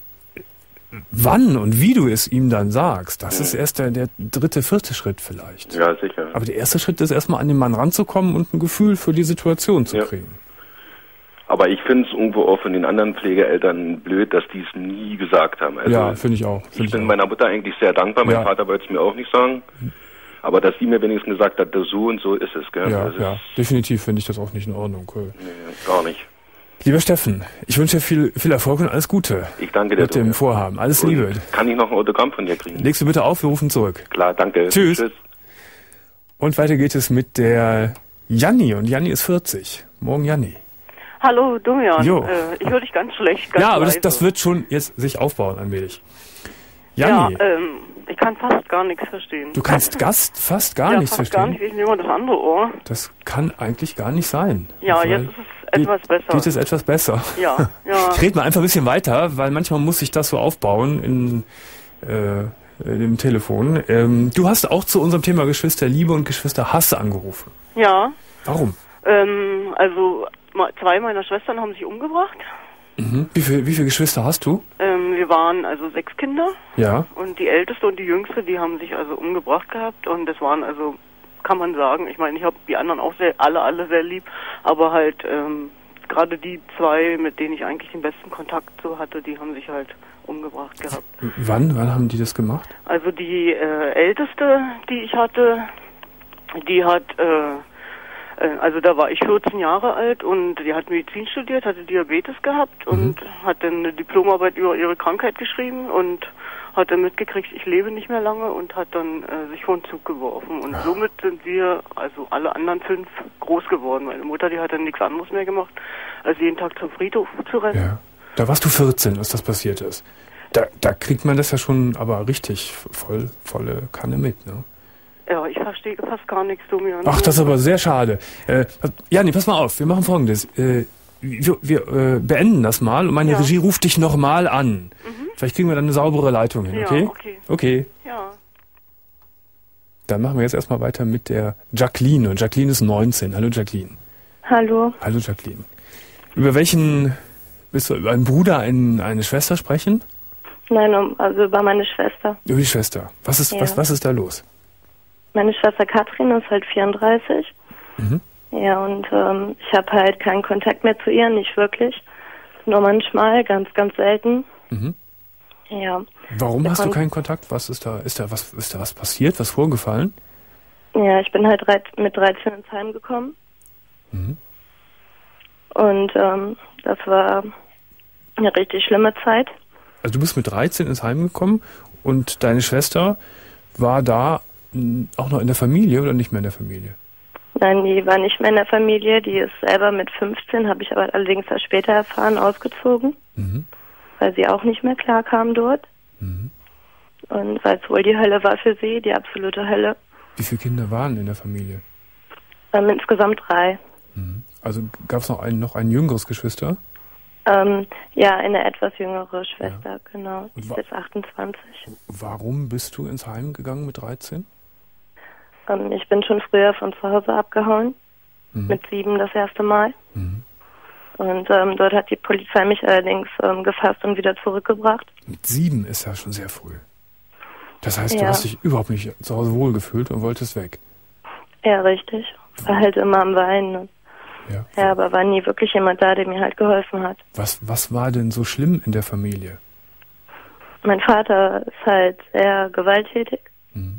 wann und wie du es ihm dann sagst, das ist erst der 3., 4. Schritt vielleicht. Ja, sicher. Aber der erste Schritt ist erstmal an den Mann ranzukommen und ein Gefühl für die Situation zu kriegen. Aber ich finde es irgendwo auch von den anderen Pflegeeltern blöd, dass die es nie gesagt haben. Also ja, finde ich auch. Ich bin meiner Mutter eigentlich sehr dankbar. Mein Vater wollte es mir auch nicht sagen. Aber dass sie mir wenigstens gesagt hat, so und so ist es. Gell? Ja, definitiv finde ich das auch nicht in Ordnung. Cool. Nee, gar nicht. Lieber Steffen, ich wünsche dir viel Erfolg und alles Gute. Ich danke dir. Mit dem Vorhaben. Alles Liebe. Kann ich noch ein Autogramm von dir kriegen? Legst du bitte auf, wir rufen zurück. Klar, danke. Tschüss. Und weiter geht es mit der Janni. Und Janni ist 40. Morgen, Janni. Hallo, Domian. Ich höre dich ganz schlecht. Ja, aber das wird schon jetzt sich aufbauen allmählich. Janni. Ja, ich kann fast gar nichts verstehen. Du kannst fast gar nichts verstehen? Gar nicht. Ich nehme das andere Ohr. Das kann eigentlich gar nicht sein. Ja, jetzt ist es etwas besser. Geht es etwas besser? Ja. Ich rede mal einfach ein bisschen weiter, weil manchmal muss sich das so aufbauen in dem Telefon. Du hast auch zu unserem Thema Geschwisterliebe und Geschwisterhass angerufen. Ja. Warum? Also 2 meiner Schwestern haben sich umgebracht. Wie viele Geschwister hast du? Wir waren also 6 Kinder. Ja. Und die älteste und die jüngste, die haben sich also umgebracht gehabt. Und das waren also, kann man sagen, ich meine, ich habe die anderen auch alle sehr lieb. Aber halt gerade die 2, mit denen ich eigentlich den besten Kontakt so hatte, die haben sich halt umgebracht gehabt. Wann haben die das gemacht? Also die älteste, die ich hatte, die hat... also da war ich 14 Jahre alt und die hat Medizin studiert, hatte Diabetes gehabt und hat dann eine Diplomarbeit über ihre Krankheit geschrieben und hat dann mitgekriegt, ich lebe nicht mehr lange und hat dann sich vor den Zug geworfen. Und somit sind wir, also alle anderen 5, groß geworden. Meine Mutter, die hat dann nichts anderes mehr gemacht, als jeden Tag zum Friedhof zu rennen. Ja. Da warst du 14, als das passiert ist. Da kriegt man das ja schon aber richtig volle Kanne mit, ne? Ja, ich verstehe fast gar nichts, Domian. Ach, das ist aber sehr schade. Pass mal auf, wir machen Folgendes. Wir beenden das mal und meine Regie ruft dich nochmal an. Vielleicht kriegen wir dann eine saubere Leitung hin, okay? Ja, okay. Ja. Dann machen wir jetzt erstmal weiter mit der Jacqueline. Und Jacqueline ist 19. Hallo, Jacqueline. Hallo. Hallo, Jacqueline. Über welchen, willst du über einen Bruder, eine Schwester sprechen? Nein, also über meine Schwester. Über die Schwester. Was ist da los? Meine Schwester Katrin ist halt 34. Ja, und ich habe halt keinen Kontakt mehr zu ihr, nicht wirklich. Nur manchmal, ganz, ganz selten. Mhm. Ja. Warum hast du keinen Kontakt? Was ist da was passiert? Was vorgefallen? Ja, ich bin halt mit 13 ins Heim gekommen. Mhm. Und das war eine richtig schlimme Zeit. Also du bist mit 13 ins Heim gekommen und deine Schwester war da auch noch in der Familie oder nicht mehr in der Familie? Nein, die war nicht mehr in der Familie. Die ist selber mit 15, habe ich aber allerdings erst später erfahren, ausgezogen. Mhm. Weil sie auch nicht mehr klar kam dort. Mhm. Und weil es wohl die Hölle war für sie, die absolute Hölle. Wie viele Kinder waren in der Familie? Insgesamt 3. Mhm. Also gab es noch ein jüngeres Geschwister? Ja, eine etwas jüngere Schwester, ja. Genau. Die ist jetzt 28. Warum bist du ins Heim gegangen mit 13? Ich bin schon früher von zu Hause abgehauen. Mhm. Mit 7 das erste Mal. Mhm. Und dort hat die Polizei mich allerdings gefasst und wieder zurückgebracht. Mit 7 ist ja schon sehr früh. Das heißt, ja. Du hast dich überhaupt nicht zu Hause wohlgefühlt und wolltest weg. Ja, richtig. War halt immer am Weinen. Ja, aber war nie wirklich jemand da, der mir halt geholfen hat. Was war denn so schlimm in der Familie? Mein Vater ist halt sehr gewalttätig. Mhm.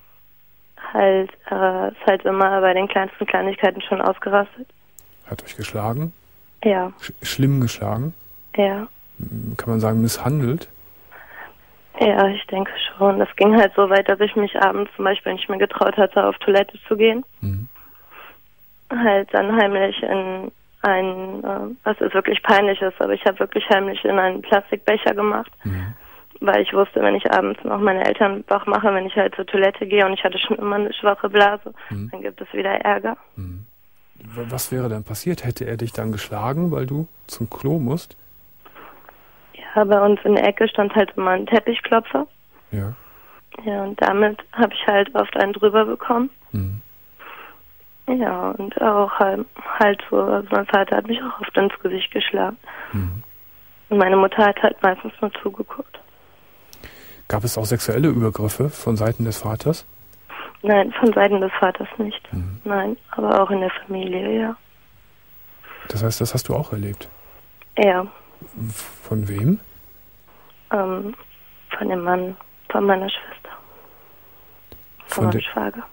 Ist halt immer bei den kleinsten Kleinigkeiten schon ausgerastet. Hat euch geschlagen? Ja. Schlimm geschlagen? Ja. Kann man sagen, misshandelt? Ja, ich denke schon. Das ging halt so weit, dass ich mich abends zum Beispiel nicht mehr getraut hatte, auf Toilette zu gehen. Mhm. Halt dann heimlich in was ist wirklich peinlich ist, aber ich habe wirklich heimlich in einen Plastikbecher gemacht, weil ich wusste, wenn ich abends noch meine Eltern wach mache, wenn ich halt zur Toilette gehe und ich hatte schon immer eine schwache Blase, dann gibt es wieder Ärger. Mhm. Was wäre dann passiert? Hätte er dich dann geschlagen, weil du zum Klo musst? Ja, bei uns in der Ecke stand halt immer ein Teppichklopfer. Ja. Ja, und damit habe ich halt oft einen drüber bekommen. Mhm. Ja, und auch halt so, also mein Vater hat mich auch oft ins Gesicht geschlagen. Mhm. Und meine Mutter hat halt meistens nur zugeguckt. Gab es auch sexuelle Übergriffe von Seiten des Vaters? Nein, von Seiten des Vaters nicht. Mhm. Nein, aber auch in der Familie, ja. Das heißt, das hast du auch erlebt? Ja. Von wem? Von dem Mann, von meiner Schwester. Von meinem Schwager.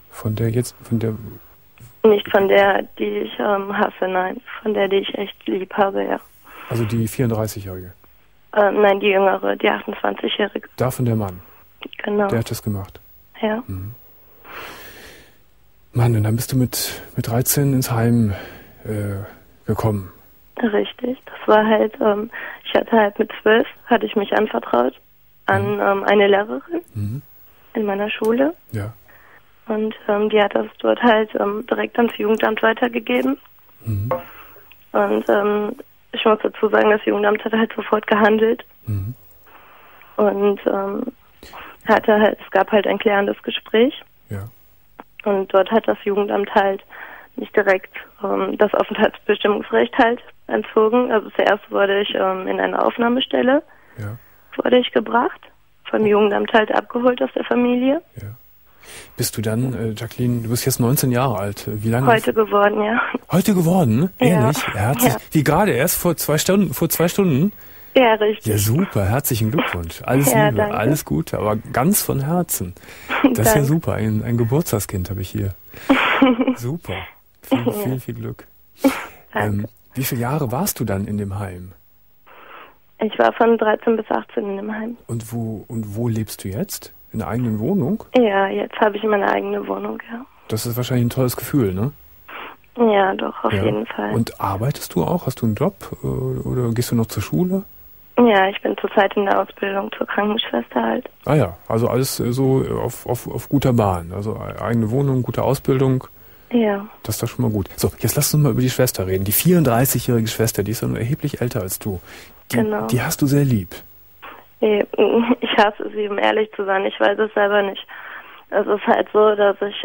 Nicht von der, die ich hasse, nein. Von der, die ich echt lieb habe, ja. Also die 34-Jährige? Nein, die Jüngere, die 28-Jährige. Davon der Mann? Genau. Der hat das gemacht? Ja. Mhm. Mann, und dann bist du mit 13 ins Heim gekommen. Richtig. Das war halt, ich hatte halt mit 12, hatte ich mich anvertraut an eine Lehrerin in meiner Schule. Ja. Und die hat das dort halt direkt ans Jugendamt weitergegeben. Mhm. Und ich muss dazu sagen, das Jugendamt hat halt sofort gehandelt. Mhm. Und es gab halt ein klärendes Gespräch. Ja. Und dort hat das Jugendamt halt nicht direkt das Aufenthaltsbestimmungsrecht halt entzogen. Also zuerst wurde ich in eine Aufnahmestelle wurde ich gebracht, vom Jugendamt halt abgeholt aus der Familie. Ja. Bist du dann, Jacqueline, du bist jetzt 19 Jahre alt. Wie lange? Heute geworden, ja. Heute geworden? Ehrlich? Ja. Wie gerade erst vor 2 Stunden? Ja, richtig. Ja, super. Herzlichen Glückwunsch. Alles Liebe, danke. alles Gute, aber ganz von Herzen. Das ist ja super. Ein Geburtstagskind habe ich hier. Super. Viel Glück. Wie viele Jahre warst du dann in dem Heim? Ich war von 13 bis 18 in dem Heim. Und wo lebst du jetzt? In der eigenen Wohnung? Ja, jetzt habe ich meine eigene Wohnung, ja. Das ist wahrscheinlich ein tolles Gefühl, ne? Ja, doch, auf jeden Fall. Und arbeitest du auch? Hast du einen Job? Oder gehst du noch zur Schule? Ja, ich bin zurzeit in der Ausbildung zur Krankenschwester halt. Ah ja, also alles so auf guter Bahn. Also eigene Wohnung, gute Ausbildung. Ja. Das ist doch schon mal gut. So, jetzt lass uns mal über die Schwester reden. Die 34-jährige Schwester, die ist ja nur erheblich älter als du. Genau. Die hast du sehr lieb. Ich hasse sie, um ehrlich zu sein. Ich weiß es selber nicht. Es ist halt so, dass ich,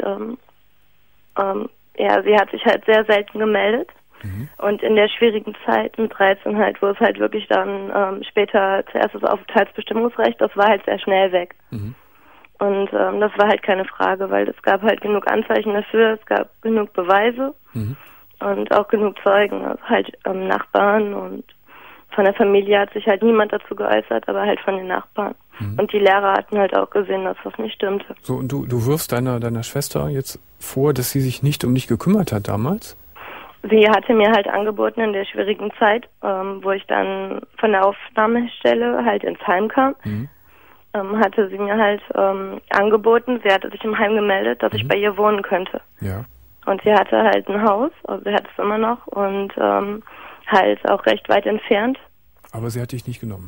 sie hat sich halt sehr selten gemeldet. Mhm. Und in der schwierigen Zeit mit 13 halt, wo es halt wirklich dann später zuerst das Aufenthaltsbestimmungsrecht, das war halt sehr schnell weg. Mhm. Und das war halt keine Frage, weil es gab halt genug Anzeichen dafür, es gab genug Beweise. Mhm. und auch genug Zeugen, also halt Nachbarn, und von der Familie hat sich halt niemand dazu geäußert, aber halt von den Nachbarn. Und die Lehrer hatten halt auch gesehen, dass das nicht stimmte. So, und du wirfst deiner Schwester jetzt vor, dass sie sich nicht um dich gekümmert hat damals? Sie hatte mir halt angeboten in der schwierigen Zeit, wo ich dann von der Aufnahmestelle halt ins Heim kam, hatte sie mir halt angeboten, sie hatte sich im Heim gemeldet, dass ich bei ihr wohnen könnte. Ja. Und sie hatte halt ein Haus, also sie hat es immer noch, und halt auch recht weit entfernt. Aber sie hat dich nicht genommen?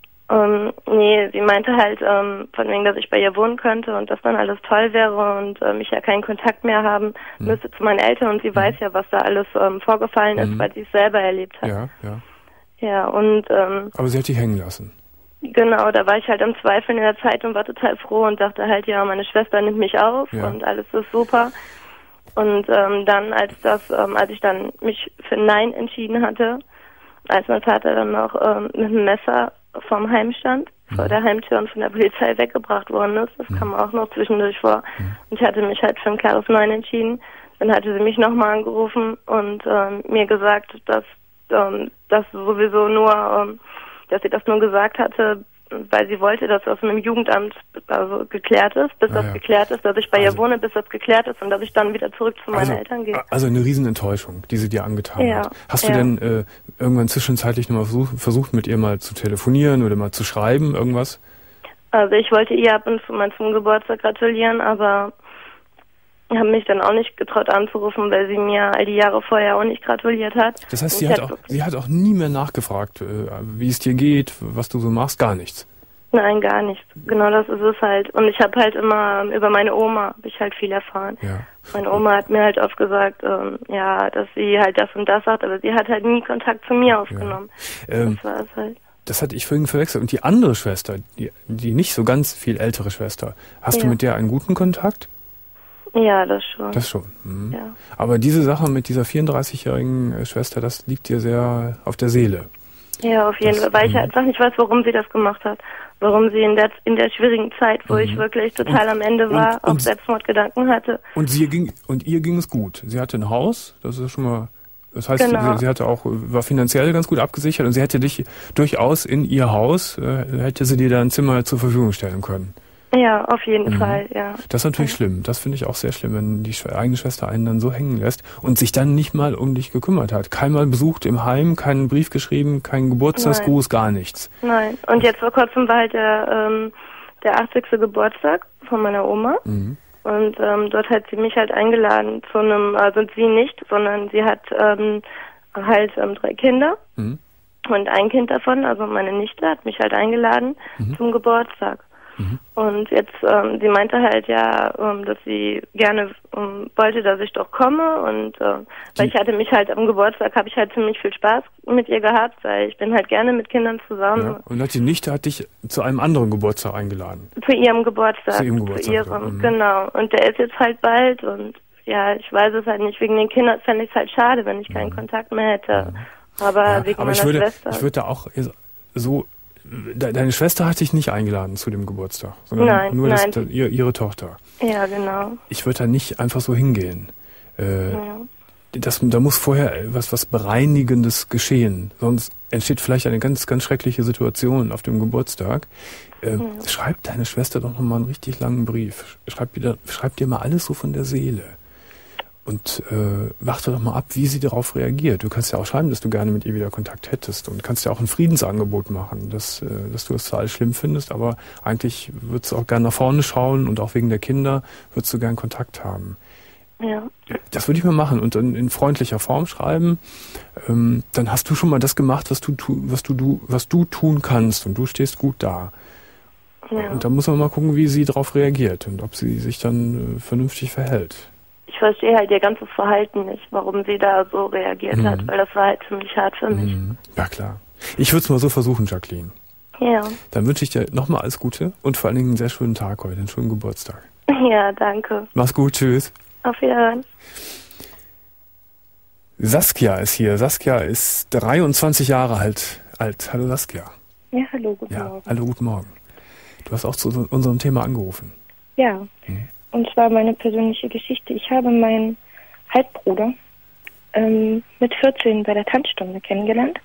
Nee, sie meinte halt von wegen, dass ich bei ihr wohnen könnte und dass dann alles toll wäre und ich ja keinen Kontakt mehr haben müsste zu meinen Eltern, und sie weiß ja, was da alles vorgefallen ist, weil sie es selber erlebt hat. Ja, ja. Ja, und aber sie hat dich hängen lassen? Genau, da war ich halt am Zweifeln in der Zeit und war total froh und dachte halt, ja, meine Schwester nimmt mich auf und alles ist super. Und dann, als ich dann mich für Nein entschieden hatte, als mein Vater dann noch mit einem Messer vom Heim stand, vor der Heimtür, und von der Polizei weggebracht worden ist, das kam auch noch zwischendurch vor, und ich hatte mich halt für ein klares Nein entschieden, dann hatte sie mich nochmal angerufen und mir gesagt, dass das sowieso nur, dass sie das nur gesagt hatte, weil sie wollte, dass das mit dem Jugendamt geklärt ist, bis das geklärt ist, dass ich bei ihr wohne, bis das geklärt ist und dass ich dann wieder zurück zu meinen Eltern gehe. Also eine Riesenenttäuschung, die sie dir angetan hat. Hast du denn irgendwann zwischenzeitlich nochmal versucht, mit ihr mal zu telefonieren oder mal zu schreiben, irgendwas? Also ich wollte ihr ab und zu mal zum Geburtstag gratulieren, aber habe mich dann auch nicht getraut anzurufen, weil sie mir all die Jahre vorher auch nicht gratuliert hat. Das heißt, sie hat auch nie mehr nachgefragt, wie es dir geht, was du so machst, gar nichts? Nein, gar nichts. Genau, das ist es halt. Und ich habe halt immer über meine Oma habe ich halt viel erfahren. Ja. Meine Oma hat mir halt oft gesagt, dass sie halt das und das sagt, aber sie hat halt nie Kontakt zu mir aufgenommen. Das war es halt. Das hatte ich vorhin verwechselt. Und die andere Schwester, die nicht so ganz viel ältere Schwester, hast du mit der einen guten Kontakt? Ja, das schon. Das schon. Ja. Aber diese Sache mit dieser 34-jährigen Schwester, das liegt dir sehr auf der Seele. Ja, auf jeden Fall, weil ich einfach nicht weiß, warum sie das gemacht hat. Warum sie in der schwierigen Zeit, wo ich wirklich total am Ende war, auch Selbstmordgedanken hatte. Und ihr ging es gut. Sie hatte ein Haus, das ist schon mal, das heißt, sie hatte auch, war finanziell ganz gut abgesichert, und sie hätte dich durchaus in ihr Haus, hätte sie dir da ein Zimmer zur Verfügung stellen können. Ja, auf jeden Fall, ja. Das ist natürlich schlimm. Das finde ich auch sehr schlimm, wenn die eigene Schwester einen dann so hängen lässt und sich dann nicht mal um dich gekümmert hat. Keinmal besucht im Heim, keinen Brief geschrieben, keinen Geburtstagsgruß, gar nichts. Nein. Und jetzt vor kurzem war halt der 80. Geburtstag von meiner Oma. Und dort hat sie mich halt eingeladen zu einem, also sie nicht, sondern sie hat halt 3 Kinder. Und ein Kind davon, also meine Nichte, hat mich halt eingeladen zum Geburtstag. Und jetzt, sie meinte halt dass sie gerne wollte, dass ich doch komme, und weil ich hatte mich halt am Geburtstag, habe ich halt ziemlich viel Spaß mit ihr gehabt, weil ich bin halt gerne mit Kindern zusammen. Ja. Und die Nichte hat dich zu einem anderen Geburtstag eingeladen? Zu ihrem Geburtstag. Zu ihrem, genau. Und der ist jetzt halt bald, und ja, ich weiß es halt nicht, wegen den Kindern fände ich es halt schade, wenn ich keinen Kontakt mehr hätte. Aber wegen meiner Schwester. Ich würde da auch so, deine Schwester hat dich nicht eingeladen zu dem Geburtstag, sondern nur ihre Tochter. Ja, genau. Ich würde da nicht einfach so hingehen. Da muss vorher was Bereinigendes geschehen, sonst entsteht vielleicht eine ganz, ganz schreckliche Situation auf dem Geburtstag. Schreib deine Schwester doch nochmal einen richtig langen Brief. Schreib dir mal alles so von der Seele. Und warte doch mal ab, wie sie darauf reagiert. Du kannst ja auch schreiben, dass du gerne mit ihr wieder Kontakt hättest, und kannst ja auch ein Friedensangebot machen, dass du es zwar alles schlimm findest, aber eigentlich würdest du auch gerne nach vorne schauen, und auch wegen der Kinder würdest du gerne Kontakt haben. Ja. Das würde ich mal machen und dann in freundlicher Form schreiben. Dann hast du schon mal das gemacht, was du tun kannst, und du stehst gut da. Ja. Und da muss man mal gucken, wie sie darauf reagiert und ob sie sich dann vernünftig verhält. Ich verstehe halt ihr ganzes Verhalten nicht, warum sie da so reagiert hat, weil das war halt ziemlich hart für mich. Ja, klar. Ich würde es mal so versuchen, Jacqueline. Ja. Dann wünsche ich dir nochmal alles Gute und vor allen Dingen einen sehr schönen Tag heute, einen schönen Geburtstag. Ja, danke. Mach's gut, tschüss. Auf Wiedersehen. Saskia ist hier. Saskia ist 23 Jahre alt. Hallo Saskia. Ja, hallo, guten Morgen. Hallo, guten Morgen. Du hast auch zu unserem Thema angerufen. Ja. Und zwar meine persönliche Geschichte. Ich habe meinen Halbbruder mit 14 bei der Tanzstunde kennengelernt.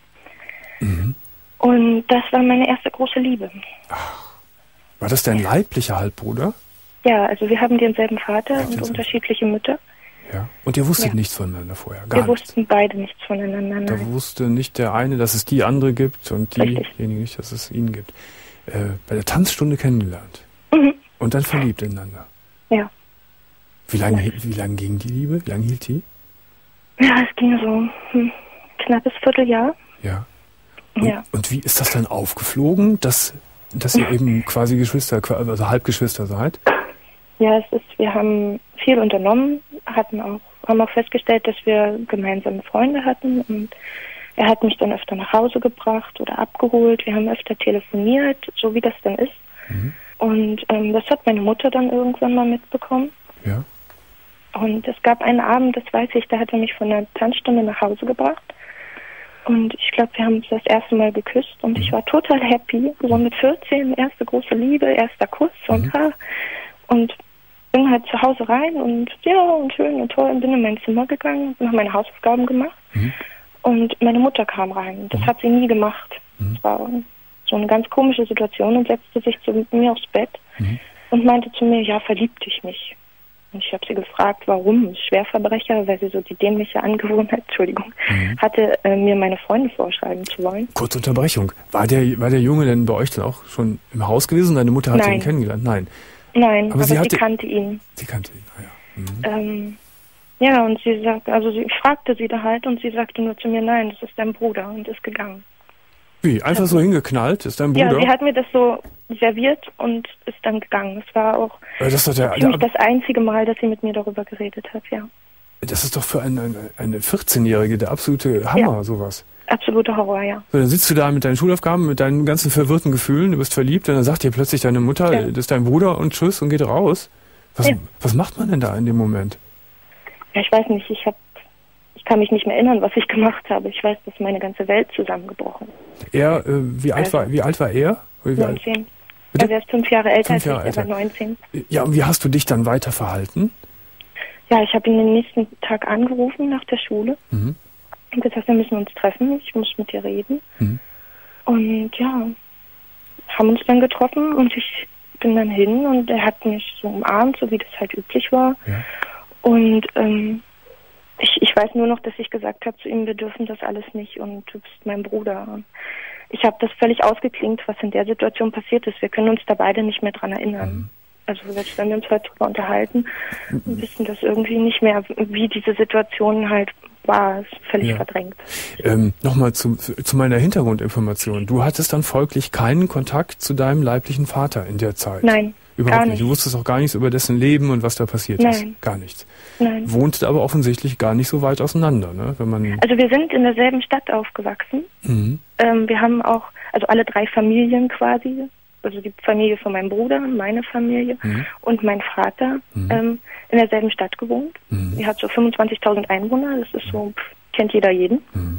Und das war meine erste große Liebe. Ach. War das dein leiblicher Halbbruder? Ja, also wir haben denselben Vater und unterschiedliche Mütter. Ja. Und ihr wusstet nichts voneinander vorher? Wir wussten beide nichts voneinander. Da wusste nicht der eine, dass es die andere gibt und diejenige nicht, dass es ihn gibt. Bei der Tanzstunde kennengelernt. Und dann verliebt ineinander. Ja. Wie lange ging die Liebe? Wie lange hielt die? Ja, es ging so ein knappes Vierteljahr. Ja. Ja. Und wie ist das dann aufgeflogen, dass ihr eben quasi Geschwister, also Halbgeschwister seid? Ja, wir haben viel unternommen, haben auch festgestellt, dass wir gemeinsame Freunde hatten und er hat mich dann öfter nach Hause gebracht oder abgeholt. Wir haben öfter telefoniert, so wie das dann ist. Und das hat meine Mutter dann irgendwann mal mitbekommen. Ja. Und es gab einen Abend, das weiß ich, da hat er mich von der Tanzstunde nach Hause gebracht. Und ich glaube, wir haben uns das erste Mal geküsst und ich war total happy. So mit 14, erste große Liebe, erster Kuss und bin halt zu Hause rein und und schön und toll und bin in mein Zimmer gegangen und habe meine Hausaufgaben gemacht. Und meine Mutter kam rein. Das hat sie nie gemacht. Das war so eine ganz komische Situation und setzte sich zu mir aufs Bett und meinte zu mir, ja, verlieb dich nicht. Und ich habe sie gefragt, warum? Schwerverbrecher, weil sie so die dämliche Angewohnheit, hatte, mir meine Freunde vorschreiben zu wollen. Kurze Unterbrechung. War der Junge denn bei euch dann auch schon im Haus gewesen? Deine Mutter hat ihn kennengelernt? Nein, aber sie kannte ihn. Sie kannte ihn, und sie sagte, also ich fragte sie da halt und sie sagte nur zu mir, nein, das ist dein Bruder und ist gegangen. Wie? Einfach so hingeknallt? Ist dein Bruder? Ja, sie hat mir das so serviert und ist dann gegangen. Das war auch das einzige Mal, dass sie mit mir darüber geredet hat, ja. Das ist doch für eine 14-Jährige der absolute Hammer, sowas. Absoluter Horror, ja. So, dann sitzt du da mit deinen Schulaufgaben, mit deinen ganzen verwirrten Gefühlen, du bist verliebt, und dann sagt dir plötzlich deine Mutter, das ist dein Bruder und tschüss und geht raus. Was macht man denn da in dem Moment? Ja, ich weiß nicht, ich kann mich nicht mehr erinnern, was ich gemacht habe. Ich weiß, dass meine ganze Welt zusammengebrochen ist. Wie alt war er? 19. Also er ist 5 Jahre älter als ich, er war 19. Ja, und wie hast du dich dann weiter verhalten? Ja, ich habe ihn den nächsten Tag angerufen nach der Schule und gesagt, wir müssen uns treffen, ich muss mit dir reden. Und ja, haben uns dann getroffen und ich bin dann hin und er hat mich so umarmt, so wie das halt üblich war. Ja. Und ich weiß nur noch, dass ich gesagt habe zu ihm, wir dürfen das alles nicht und du bist mein Bruder. Und ich habe das völlig ausgeklingt, was in der Situation passiert ist. Wir können uns da beide nicht mehr dran erinnern. Also selbst wenn wir uns heute drüber unterhalten, wissen das irgendwie nicht mehr, wie diese Situation halt war. Es ist völlig verdrängt. Nochmal zu meiner Hintergrundinformation. Du hattest dann folglich keinen Kontakt zu deinem leiblichen Vater in der Zeit? Nein. Überhaupt nicht. Du wusstest auch gar nichts über dessen Leben und was da passiert ist. Gar nichts. Nein. Wohntet aber offensichtlich gar nicht so weit auseinander, ne? Also wir sind in derselben Stadt aufgewachsen. Wir haben auch, also alle 3 Familien quasi, also die Familie von meinem Bruder, meine Familie und mein Vater, in derselben Stadt gewohnt. Die hat so 25.000 Einwohner, das ist so, kennt jeder jeden.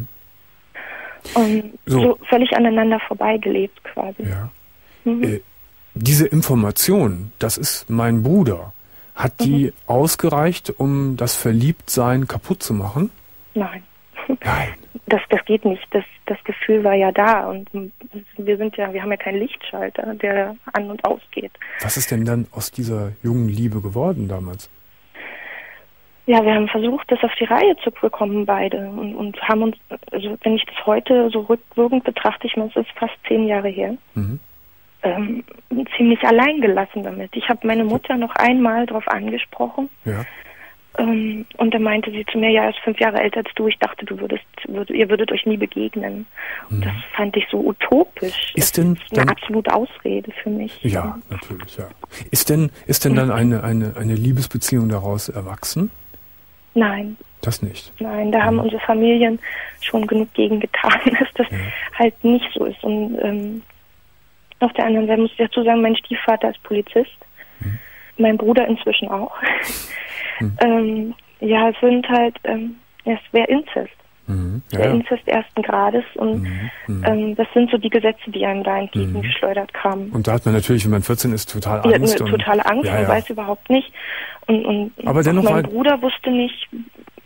Und so völlig aneinander vorbeigelebt quasi. Ja. Diese Information, das ist mein Bruder, hat die ausgereicht, um das Verliebtsein kaputt zu machen? Nein. Das geht nicht. Das Gefühl war ja da und wir haben ja keinen Lichtschalter, der an und ausgeht. Was ist denn dann aus dieser jungen Liebe geworden damals? Ja, wir haben versucht, das auf die Reihe zu bekommen, beide. Und haben uns, also wenn ich das heute so rückwirkend betrachte, es ist fast 10 Jahre her, ziemlich allein gelassen damit. Ich habe meine Mutter noch einmal darauf angesprochen. Ja. Und da meinte sie zu mir, ja, er ist 5 Jahre älter als du. Ich dachte, ihr würdet euch nie begegnen. Und das fand ich so utopisch. Ist denn das ist eine absolute Ausrede für mich. Ja, natürlich, ja. Ist denn dann eine Liebesbeziehung daraus erwachsen? Nein. Das nicht? Nein, da haben unsere Familien schon genug gegen getan, dass das halt nicht so ist. Und auf der anderen Seite muss ich dazu sagen, mein Stiefvater ist Polizist. Mein Bruder inzwischen auch. Es sind halt, es wäre Inzest. Der Inzest ersten Grades und das sind so die Gesetze, die einem da entgegengeschleudert kamen. Und da hat man natürlich, wenn man 14 ist, total Angst. Ja, totale Angst, man weiß überhaupt nicht. Und aber dennoch mein Bruder wusste nicht,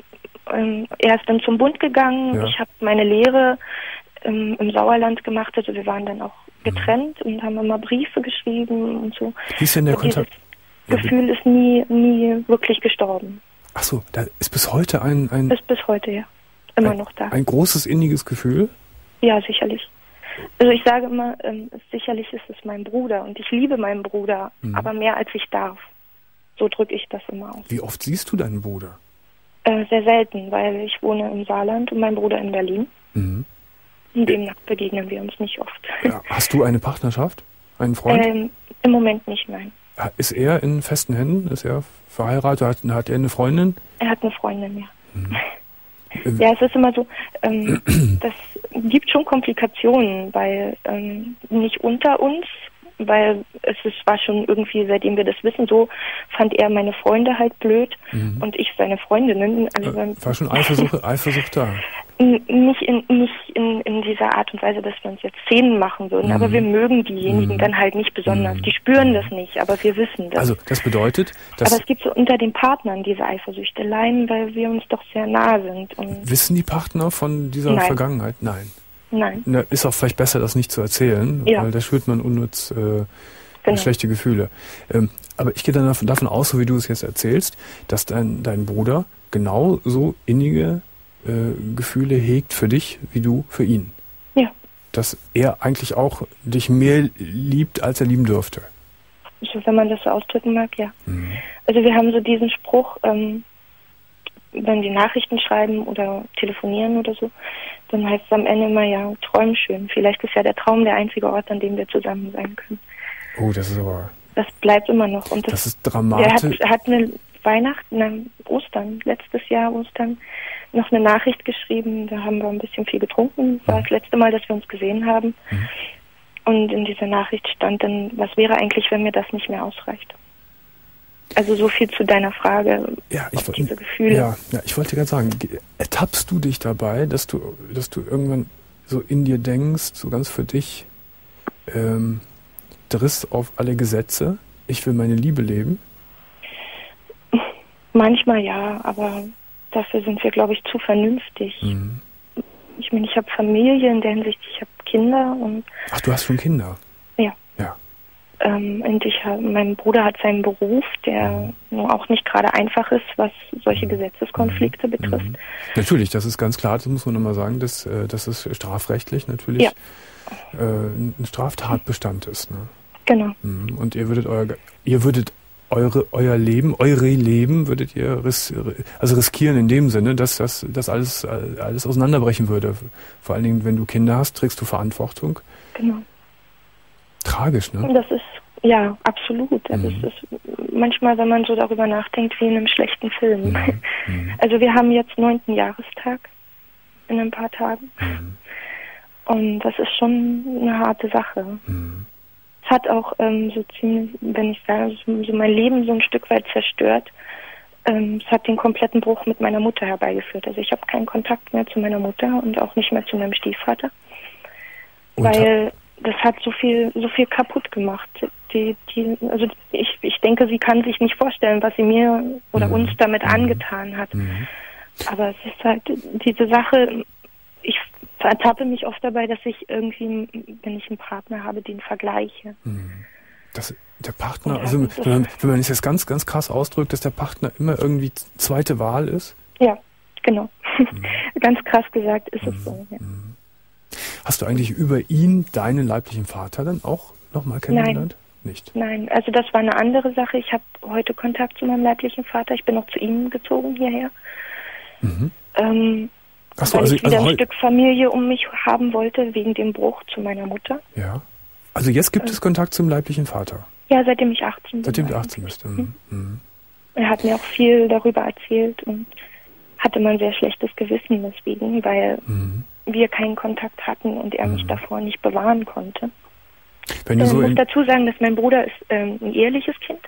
er ist dann zum Bund gegangen. Ja. Ich habe meine Lehre im Sauerland gemacht. Also wir waren dann auch getrennt und haben immer Briefe geschrieben und so. Wie ist denn der Kontakt? Das Gefühl ist nie wirklich gestorben. Ach so, da ist bis heute Ist bis heute, ja. Immer noch da. Ein großes, inniges Gefühl? Ja, sicherlich. Also ich sage immer, sicherlich ist es mein Bruder und ich liebe meinen Bruder, aber mehr als ich darf. So drücke ich das immer aus. Wie oft siehst du deinen Bruder? Sehr selten, weil ich wohne im Saarland und mein Bruder in Berlin. Und demnach begegnen wir uns nicht oft. Ja, hast du eine Partnerschaft? Einen Freund? Im Moment nicht, nein. Ist er in festen Händen? Ist er verheiratet? Hat er eine Freundin? Er hat eine Freundin, ja. Ja, es ist immer so, das gibt schon Komplikationen, weil nicht unter uns, weil war schon irgendwie, seitdem wir das wissen, so fand er meine Freunde halt blöd und ich seine Freundinnen. Also, war schon Eifersucht da? Nicht in dieser Art und Weise, dass wir uns jetzt Szenen machen würden, aber wir mögen diejenigen dann halt nicht besonders. Die spüren das nicht, aber wir wissen das. Also das bedeutet, dass... Aber es gibt so unter den Partnern diese Eifersüchteleien, weil wir uns doch sehr nah sind. Und wissen die Partner von dieser Vergangenheit? Nein. Na, ist auch vielleicht besser, das nicht zu erzählen, weil da schürt man unnütz schlechte Gefühle. Aber ich gehe dann davon aus, so wie du es jetzt erzählst, dass dein Bruder genauso innige Gefühle hegt für dich, wie du für ihn. Ja. Dass er eigentlich auch dich mehr liebt, als er lieben dürfte. Also, wenn man das so ausdrücken mag, ja. Also wir haben so diesen Spruch, wenn sie Nachrichten schreiben oder telefonieren oder so, dann heißt es am Ende immer, ja, träum schön. Vielleicht ist ja der Traum der einzige Ort, an dem wir zusammen sein können. Oh, das ist aber... Das bleibt immer noch. Und das ist dramatisch. Er hat eine letztes Jahr Ostern, noch eine Nachricht geschrieben. Da haben wir ein bisschen viel getrunken. Das war das letzte Mal, dass wir uns gesehen haben. Und in dieser Nachricht stand dann, was wäre eigentlich, wenn mir das nicht mehr ausreicht? Also so viel zu deiner Frage, diese Gefühle. Ja, ich wollte gerade sagen, ertappst du dich dabei, dass du irgendwann so in dir denkst, so ganz für dich, Driss auf alle Gesetze, ich will meine Liebe leben? Manchmal ja, aber dafür sind wir, glaube ich, zu vernünftig. Ich meine, ich habe Familie in der Hinsicht, ich habe Kinder. Ach, du hast schon Kinder? Ja. Und mein Bruder hat seinen Beruf, der nur auch nicht gerade einfach ist, was solche Gesetzeskonflikte betrifft. Natürlich, das ist ganz klar, das muss man nochmal sagen, dass es strafrechtlich natürlich ein Straftatbestand ist. Ne? Genau. Und ihr würdet euer Leben würdet ihr riskieren in dem Sinne, dass das alles auseinanderbrechen würde. Vor allen Dingen, wenn du Kinder hast, trägst du Verantwortung. Genau. Tragisch, ne? Das ist, ja, absolut. Also es ist manchmal, wenn man so darüber nachdenkt, wie in einem schlechten Film. Also wir haben jetzt 9. Jahrestag in ein paar Tagen. Und das ist schon eine harte Sache. Es hat auch so ziemlich, wenn ich sage, so mein Leben so ein Stück weit zerstört. Es hat den kompletten Bruch mit meiner Mutter herbeigeführt. Also ich habe keinen Kontakt mehr zu meiner Mutter und auch nicht mehr zu meinem Stiefvater. Weil das hat so viel kaputt gemacht. Also ich denke, sie kann sich nicht vorstellen, was sie mir oder uns damit angetan hat. Aber es ist halt diese Sache, ich ertappe mich oft dabei, dass ich irgendwie, wenn ich einen Partner habe, den vergleiche. Der Partner, also wenn man es jetzt ganz, ganz krass ausdrückt, dass der Partner immer irgendwie zweite Wahl ist? Ja, genau. Ganz krass gesagt ist es so, ja. Hast du eigentlich über ihn deinen leiblichen Vater dann auch nochmal kennengelernt? Nicht? Nein, also das war eine andere Sache. Ich habe heute Kontakt zu meinem leiblichen Vater. Ich bin noch zu ihm gezogen hierher. Weil ich wieder ein Stück Familie um mich haben wollte, wegen dem Bruch zu meiner Mutter. Ja. Also jetzt gibt es Kontakt zum leiblichen Vater? Ja, seitdem ich 18 bin. Seitdem du 18 bist. Er hat mir auch viel darüber erzählt und hatte mal ein sehr schlechtes Gewissen deswegen, weil wir keinen Kontakt hatten und er mich davor nicht bewahren konnte. Ich muss dazu sagen, dass mein Bruder ist ein eheliches Kind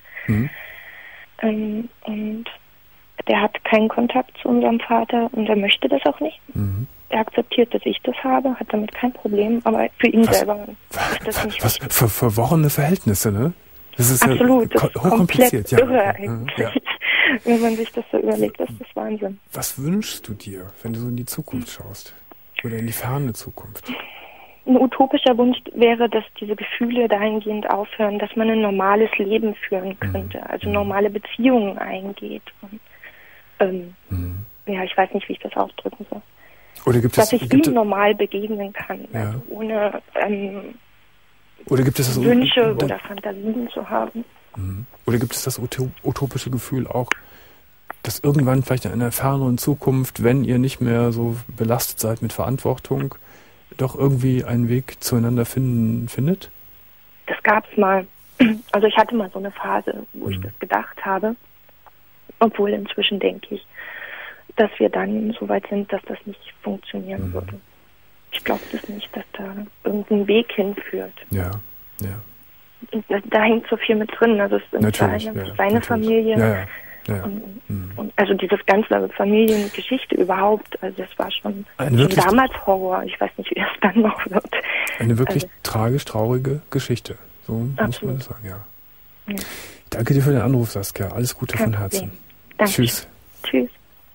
und der hat keinen Kontakt zu unserem Vater und er möchte das auch nicht. Er akzeptiert, dass ich das habe, hat damit kein Problem, aber für ihn selber ist das nicht. Was für verworrene Verhältnisse, ne? Das ist absolut, ja hochkompliziert. Irre eigentlich. Wenn man sich das so überlegt, das ist Wahnsinn. Was wünschst du dir, wenn du so in die Zukunft schaust? Oder in die ferne Zukunft? Ein utopischer Wunsch wäre, dass diese Gefühle dahingehend aufhören, dass man ein normales Leben führen könnte, also normale Beziehungen eingeht. Und, ja, ich weiß nicht, wie ich das ausdrücken soll. Oder gibt dass ich ihm normal begegnen kann, also ohne oder gibt es das Wünsche oder Fantasien zu haben. Oder gibt es das utopische Gefühl auch, dass irgendwann vielleicht in einer ferneren Zukunft, wenn ihr nicht mehr so belastet seid mit Verantwortung, doch irgendwie einen Weg zueinander findet? Das gab's mal. Also ich hatte mal so eine Phase, wo ich das gedacht habe. Obwohl inzwischen denke ich, dass wir dann so weit sind, dass das nicht funktionieren würde. Ich glaube das nicht, dass da irgendein Weg hinführt. Ja. Und da hängt so viel mit drin. Also es sind seine Familie. Ja. Und also dieses ganze Familiengeschichte überhaupt, also das war schon damals Horror. Ich weiß nicht, wie es dann noch wird. Eine wirklich tragisch traurige Geschichte. So muss man das sagen, ja. Danke dir für den Anruf, Saskia. Alles Gute von Herzen. Danke. Tschüss. Tschüss.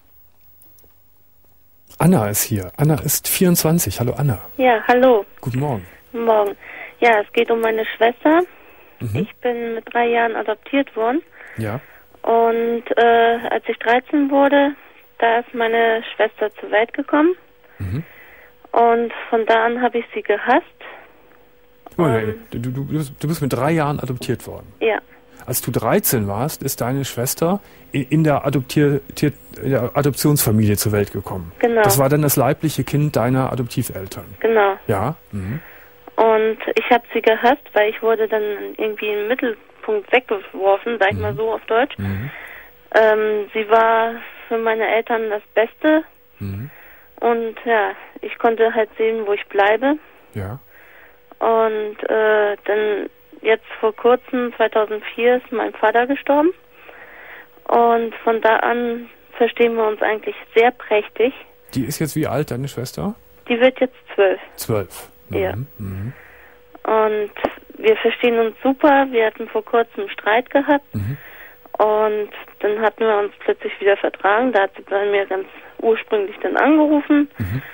Anna ist hier. Anna ist 24. Hallo Anna. Ja, hallo. Guten Morgen. Guten Morgen. Ja, es geht um meine Schwester. Ich bin mit 3 Jahren adoptiert worden. Ja. Und als ich 13 wurde, da ist meine Schwester zur Welt gekommen. Und von da an habe ich sie gehasst. Du bist mit 3 Jahren adoptiert worden. Ja. Als du 13 warst, ist deine Schwester in der Adoptionsfamilie zur Welt gekommen. Genau. Das war dann das leibliche Kind deiner Adoptiveltern. Genau. Ja. Und ich habe sie gehasst, weil ich wurde dann irgendwie im Mittelpunkt weggeworfen, sag ich mal so auf Deutsch. Sie war für meine Eltern das Beste. Und ja, ich konnte halt sehen, wo ich bleibe. Ja. Und dann jetzt vor kurzem, 2004, ist mein Vater gestorben. Und von da an verstehen wir uns eigentlich sehr prächtig. Die ist jetzt wie alt, deine Schwester? Die wird jetzt 12. 12. Ja. Und wir verstehen uns super. Wir hatten vor kurzem Streit gehabt. Und dann hatten wir uns plötzlich wieder vertragen. Da hat sie bei mir ganz ursprünglich dann angerufen.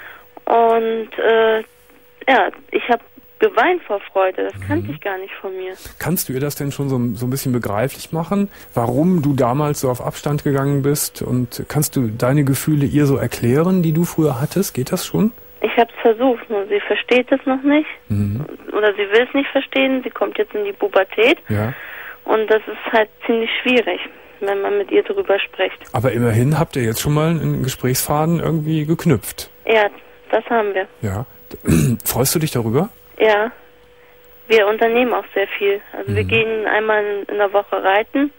Und ja, ich habe geweint vor Freude. Das kannte ich gar nicht von mir. Kannst du ihr das denn schon so ein bisschen begreiflich machen, warum du damals so auf Abstand gegangen bist? Und kannst du deine Gefühle ihr so erklären, die du früher hattest? Geht das schon? Ich habe es versucht, nur sie versteht es noch nicht. Oder sie will es nicht verstehen. Sie kommt jetzt in die Pubertät. Ja. Und das ist halt ziemlich schwierig, wenn man mit ihr darüber spricht. Aber immerhin habt ihr jetzt schon mal einen Gesprächsfaden irgendwie geknüpft. Ja, das haben wir. Ja. Freust du dich darüber? Ja. Wir unternehmen auch sehr viel. Also wir gehen einmal in der Woche reiten.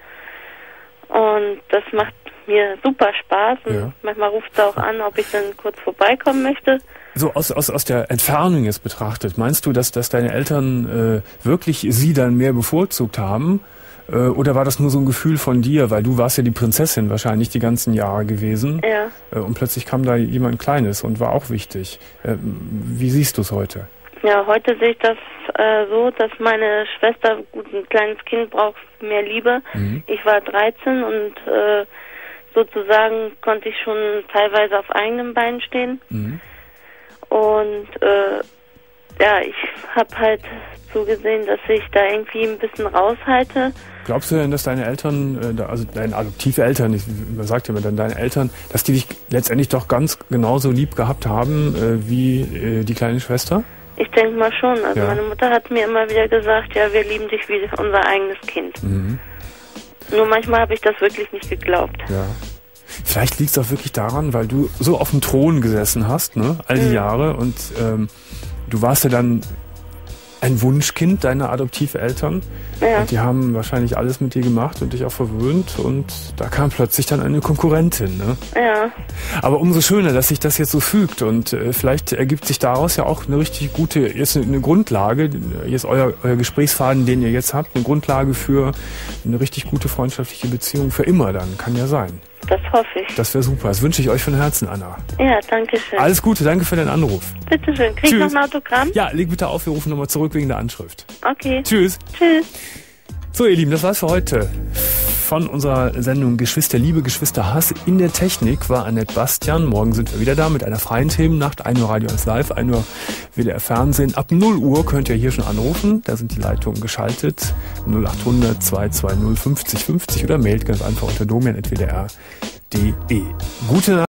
Und das macht mir super Spaß. Und manchmal ruft sie auch an, ob ich dann kurz vorbeikommen möchte. So aus der Entfernung jetzt betrachtet, meinst du, dass deine Eltern wirklich sie dann mehr bevorzugt haben? Oder war das nur so ein Gefühl von dir? Weil du warst ja die Prinzessin wahrscheinlich die ganzen Jahre gewesen. Ja. Und plötzlich kam da jemand Kleines und war auch wichtig. Wie siehst du es heute? Ja, heute sehe ich das so, dass meine Schwester, gut, ein kleines Kind braucht mehr Liebe. Ich war 13 und sozusagen konnte ich schon teilweise auf eigenen Beinen stehen. Und ja, ich habe halt so gesehen, dass ich da irgendwie ein bisschen raushalte. Glaubst du denn, dass deine Eltern, also deine Adoptiveltern, man sagt ja immer dann deine Eltern, dass die dich letztendlich doch ganz genauso lieb gehabt haben wie die kleine Schwester? Ich denke mal schon. Also meine Mutter hat mir immer wieder gesagt, ja, wir lieben dich wie unser eigenes Kind. Nur manchmal habe ich das wirklich nicht geglaubt. Ja. Vielleicht liegt es auch wirklich daran, weil du so auf dem Thron gesessen hast, ne, all die Jahre, und du warst ja dann ein Wunschkind deiner Adoptiveltern. Ja. Und die haben wahrscheinlich alles mit dir gemacht und dich auch verwöhnt, und da kam plötzlich dann eine Konkurrentin, ne? Ja. Aber umso schöner, dass sich das jetzt so fügt, und vielleicht ergibt sich daraus ja auch eine richtig gute, jetzt eine Grundlage, jetzt euer Gesprächsfaden, den ihr jetzt habt, eine Grundlage für eine richtig gute freundschaftliche Beziehung für immer dann, kann ja sein. Das hoffe ich. Das wäre super. Das wünsche ich euch von Herzen, Anna. Ja, danke schön. Alles Gute, danke für deinen Anruf. Bitte schön. Krieg ich noch ein Autogramm? Ja, leg bitte auf, wir rufen nochmal zurück wegen der Anschrift. Okay. Tschüss. Tschüss. So, ihr Lieben, das war's für heute. von unserer Sendung Geschwisterliebe, Geschwisterhass. In der Technik war Annette Bastian. Morgen sind wir wieder da mit einer freien Themennacht. 1 Uhr Radio 1 Live, 1 Uhr WDR Fernsehen. Ab 0 Uhr könnt ihr hier schon anrufen. Da sind die Leitungen geschaltet. 0800 220 50 50 oder mailt ganz einfach unter domian@wdr.de. Gute Nacht.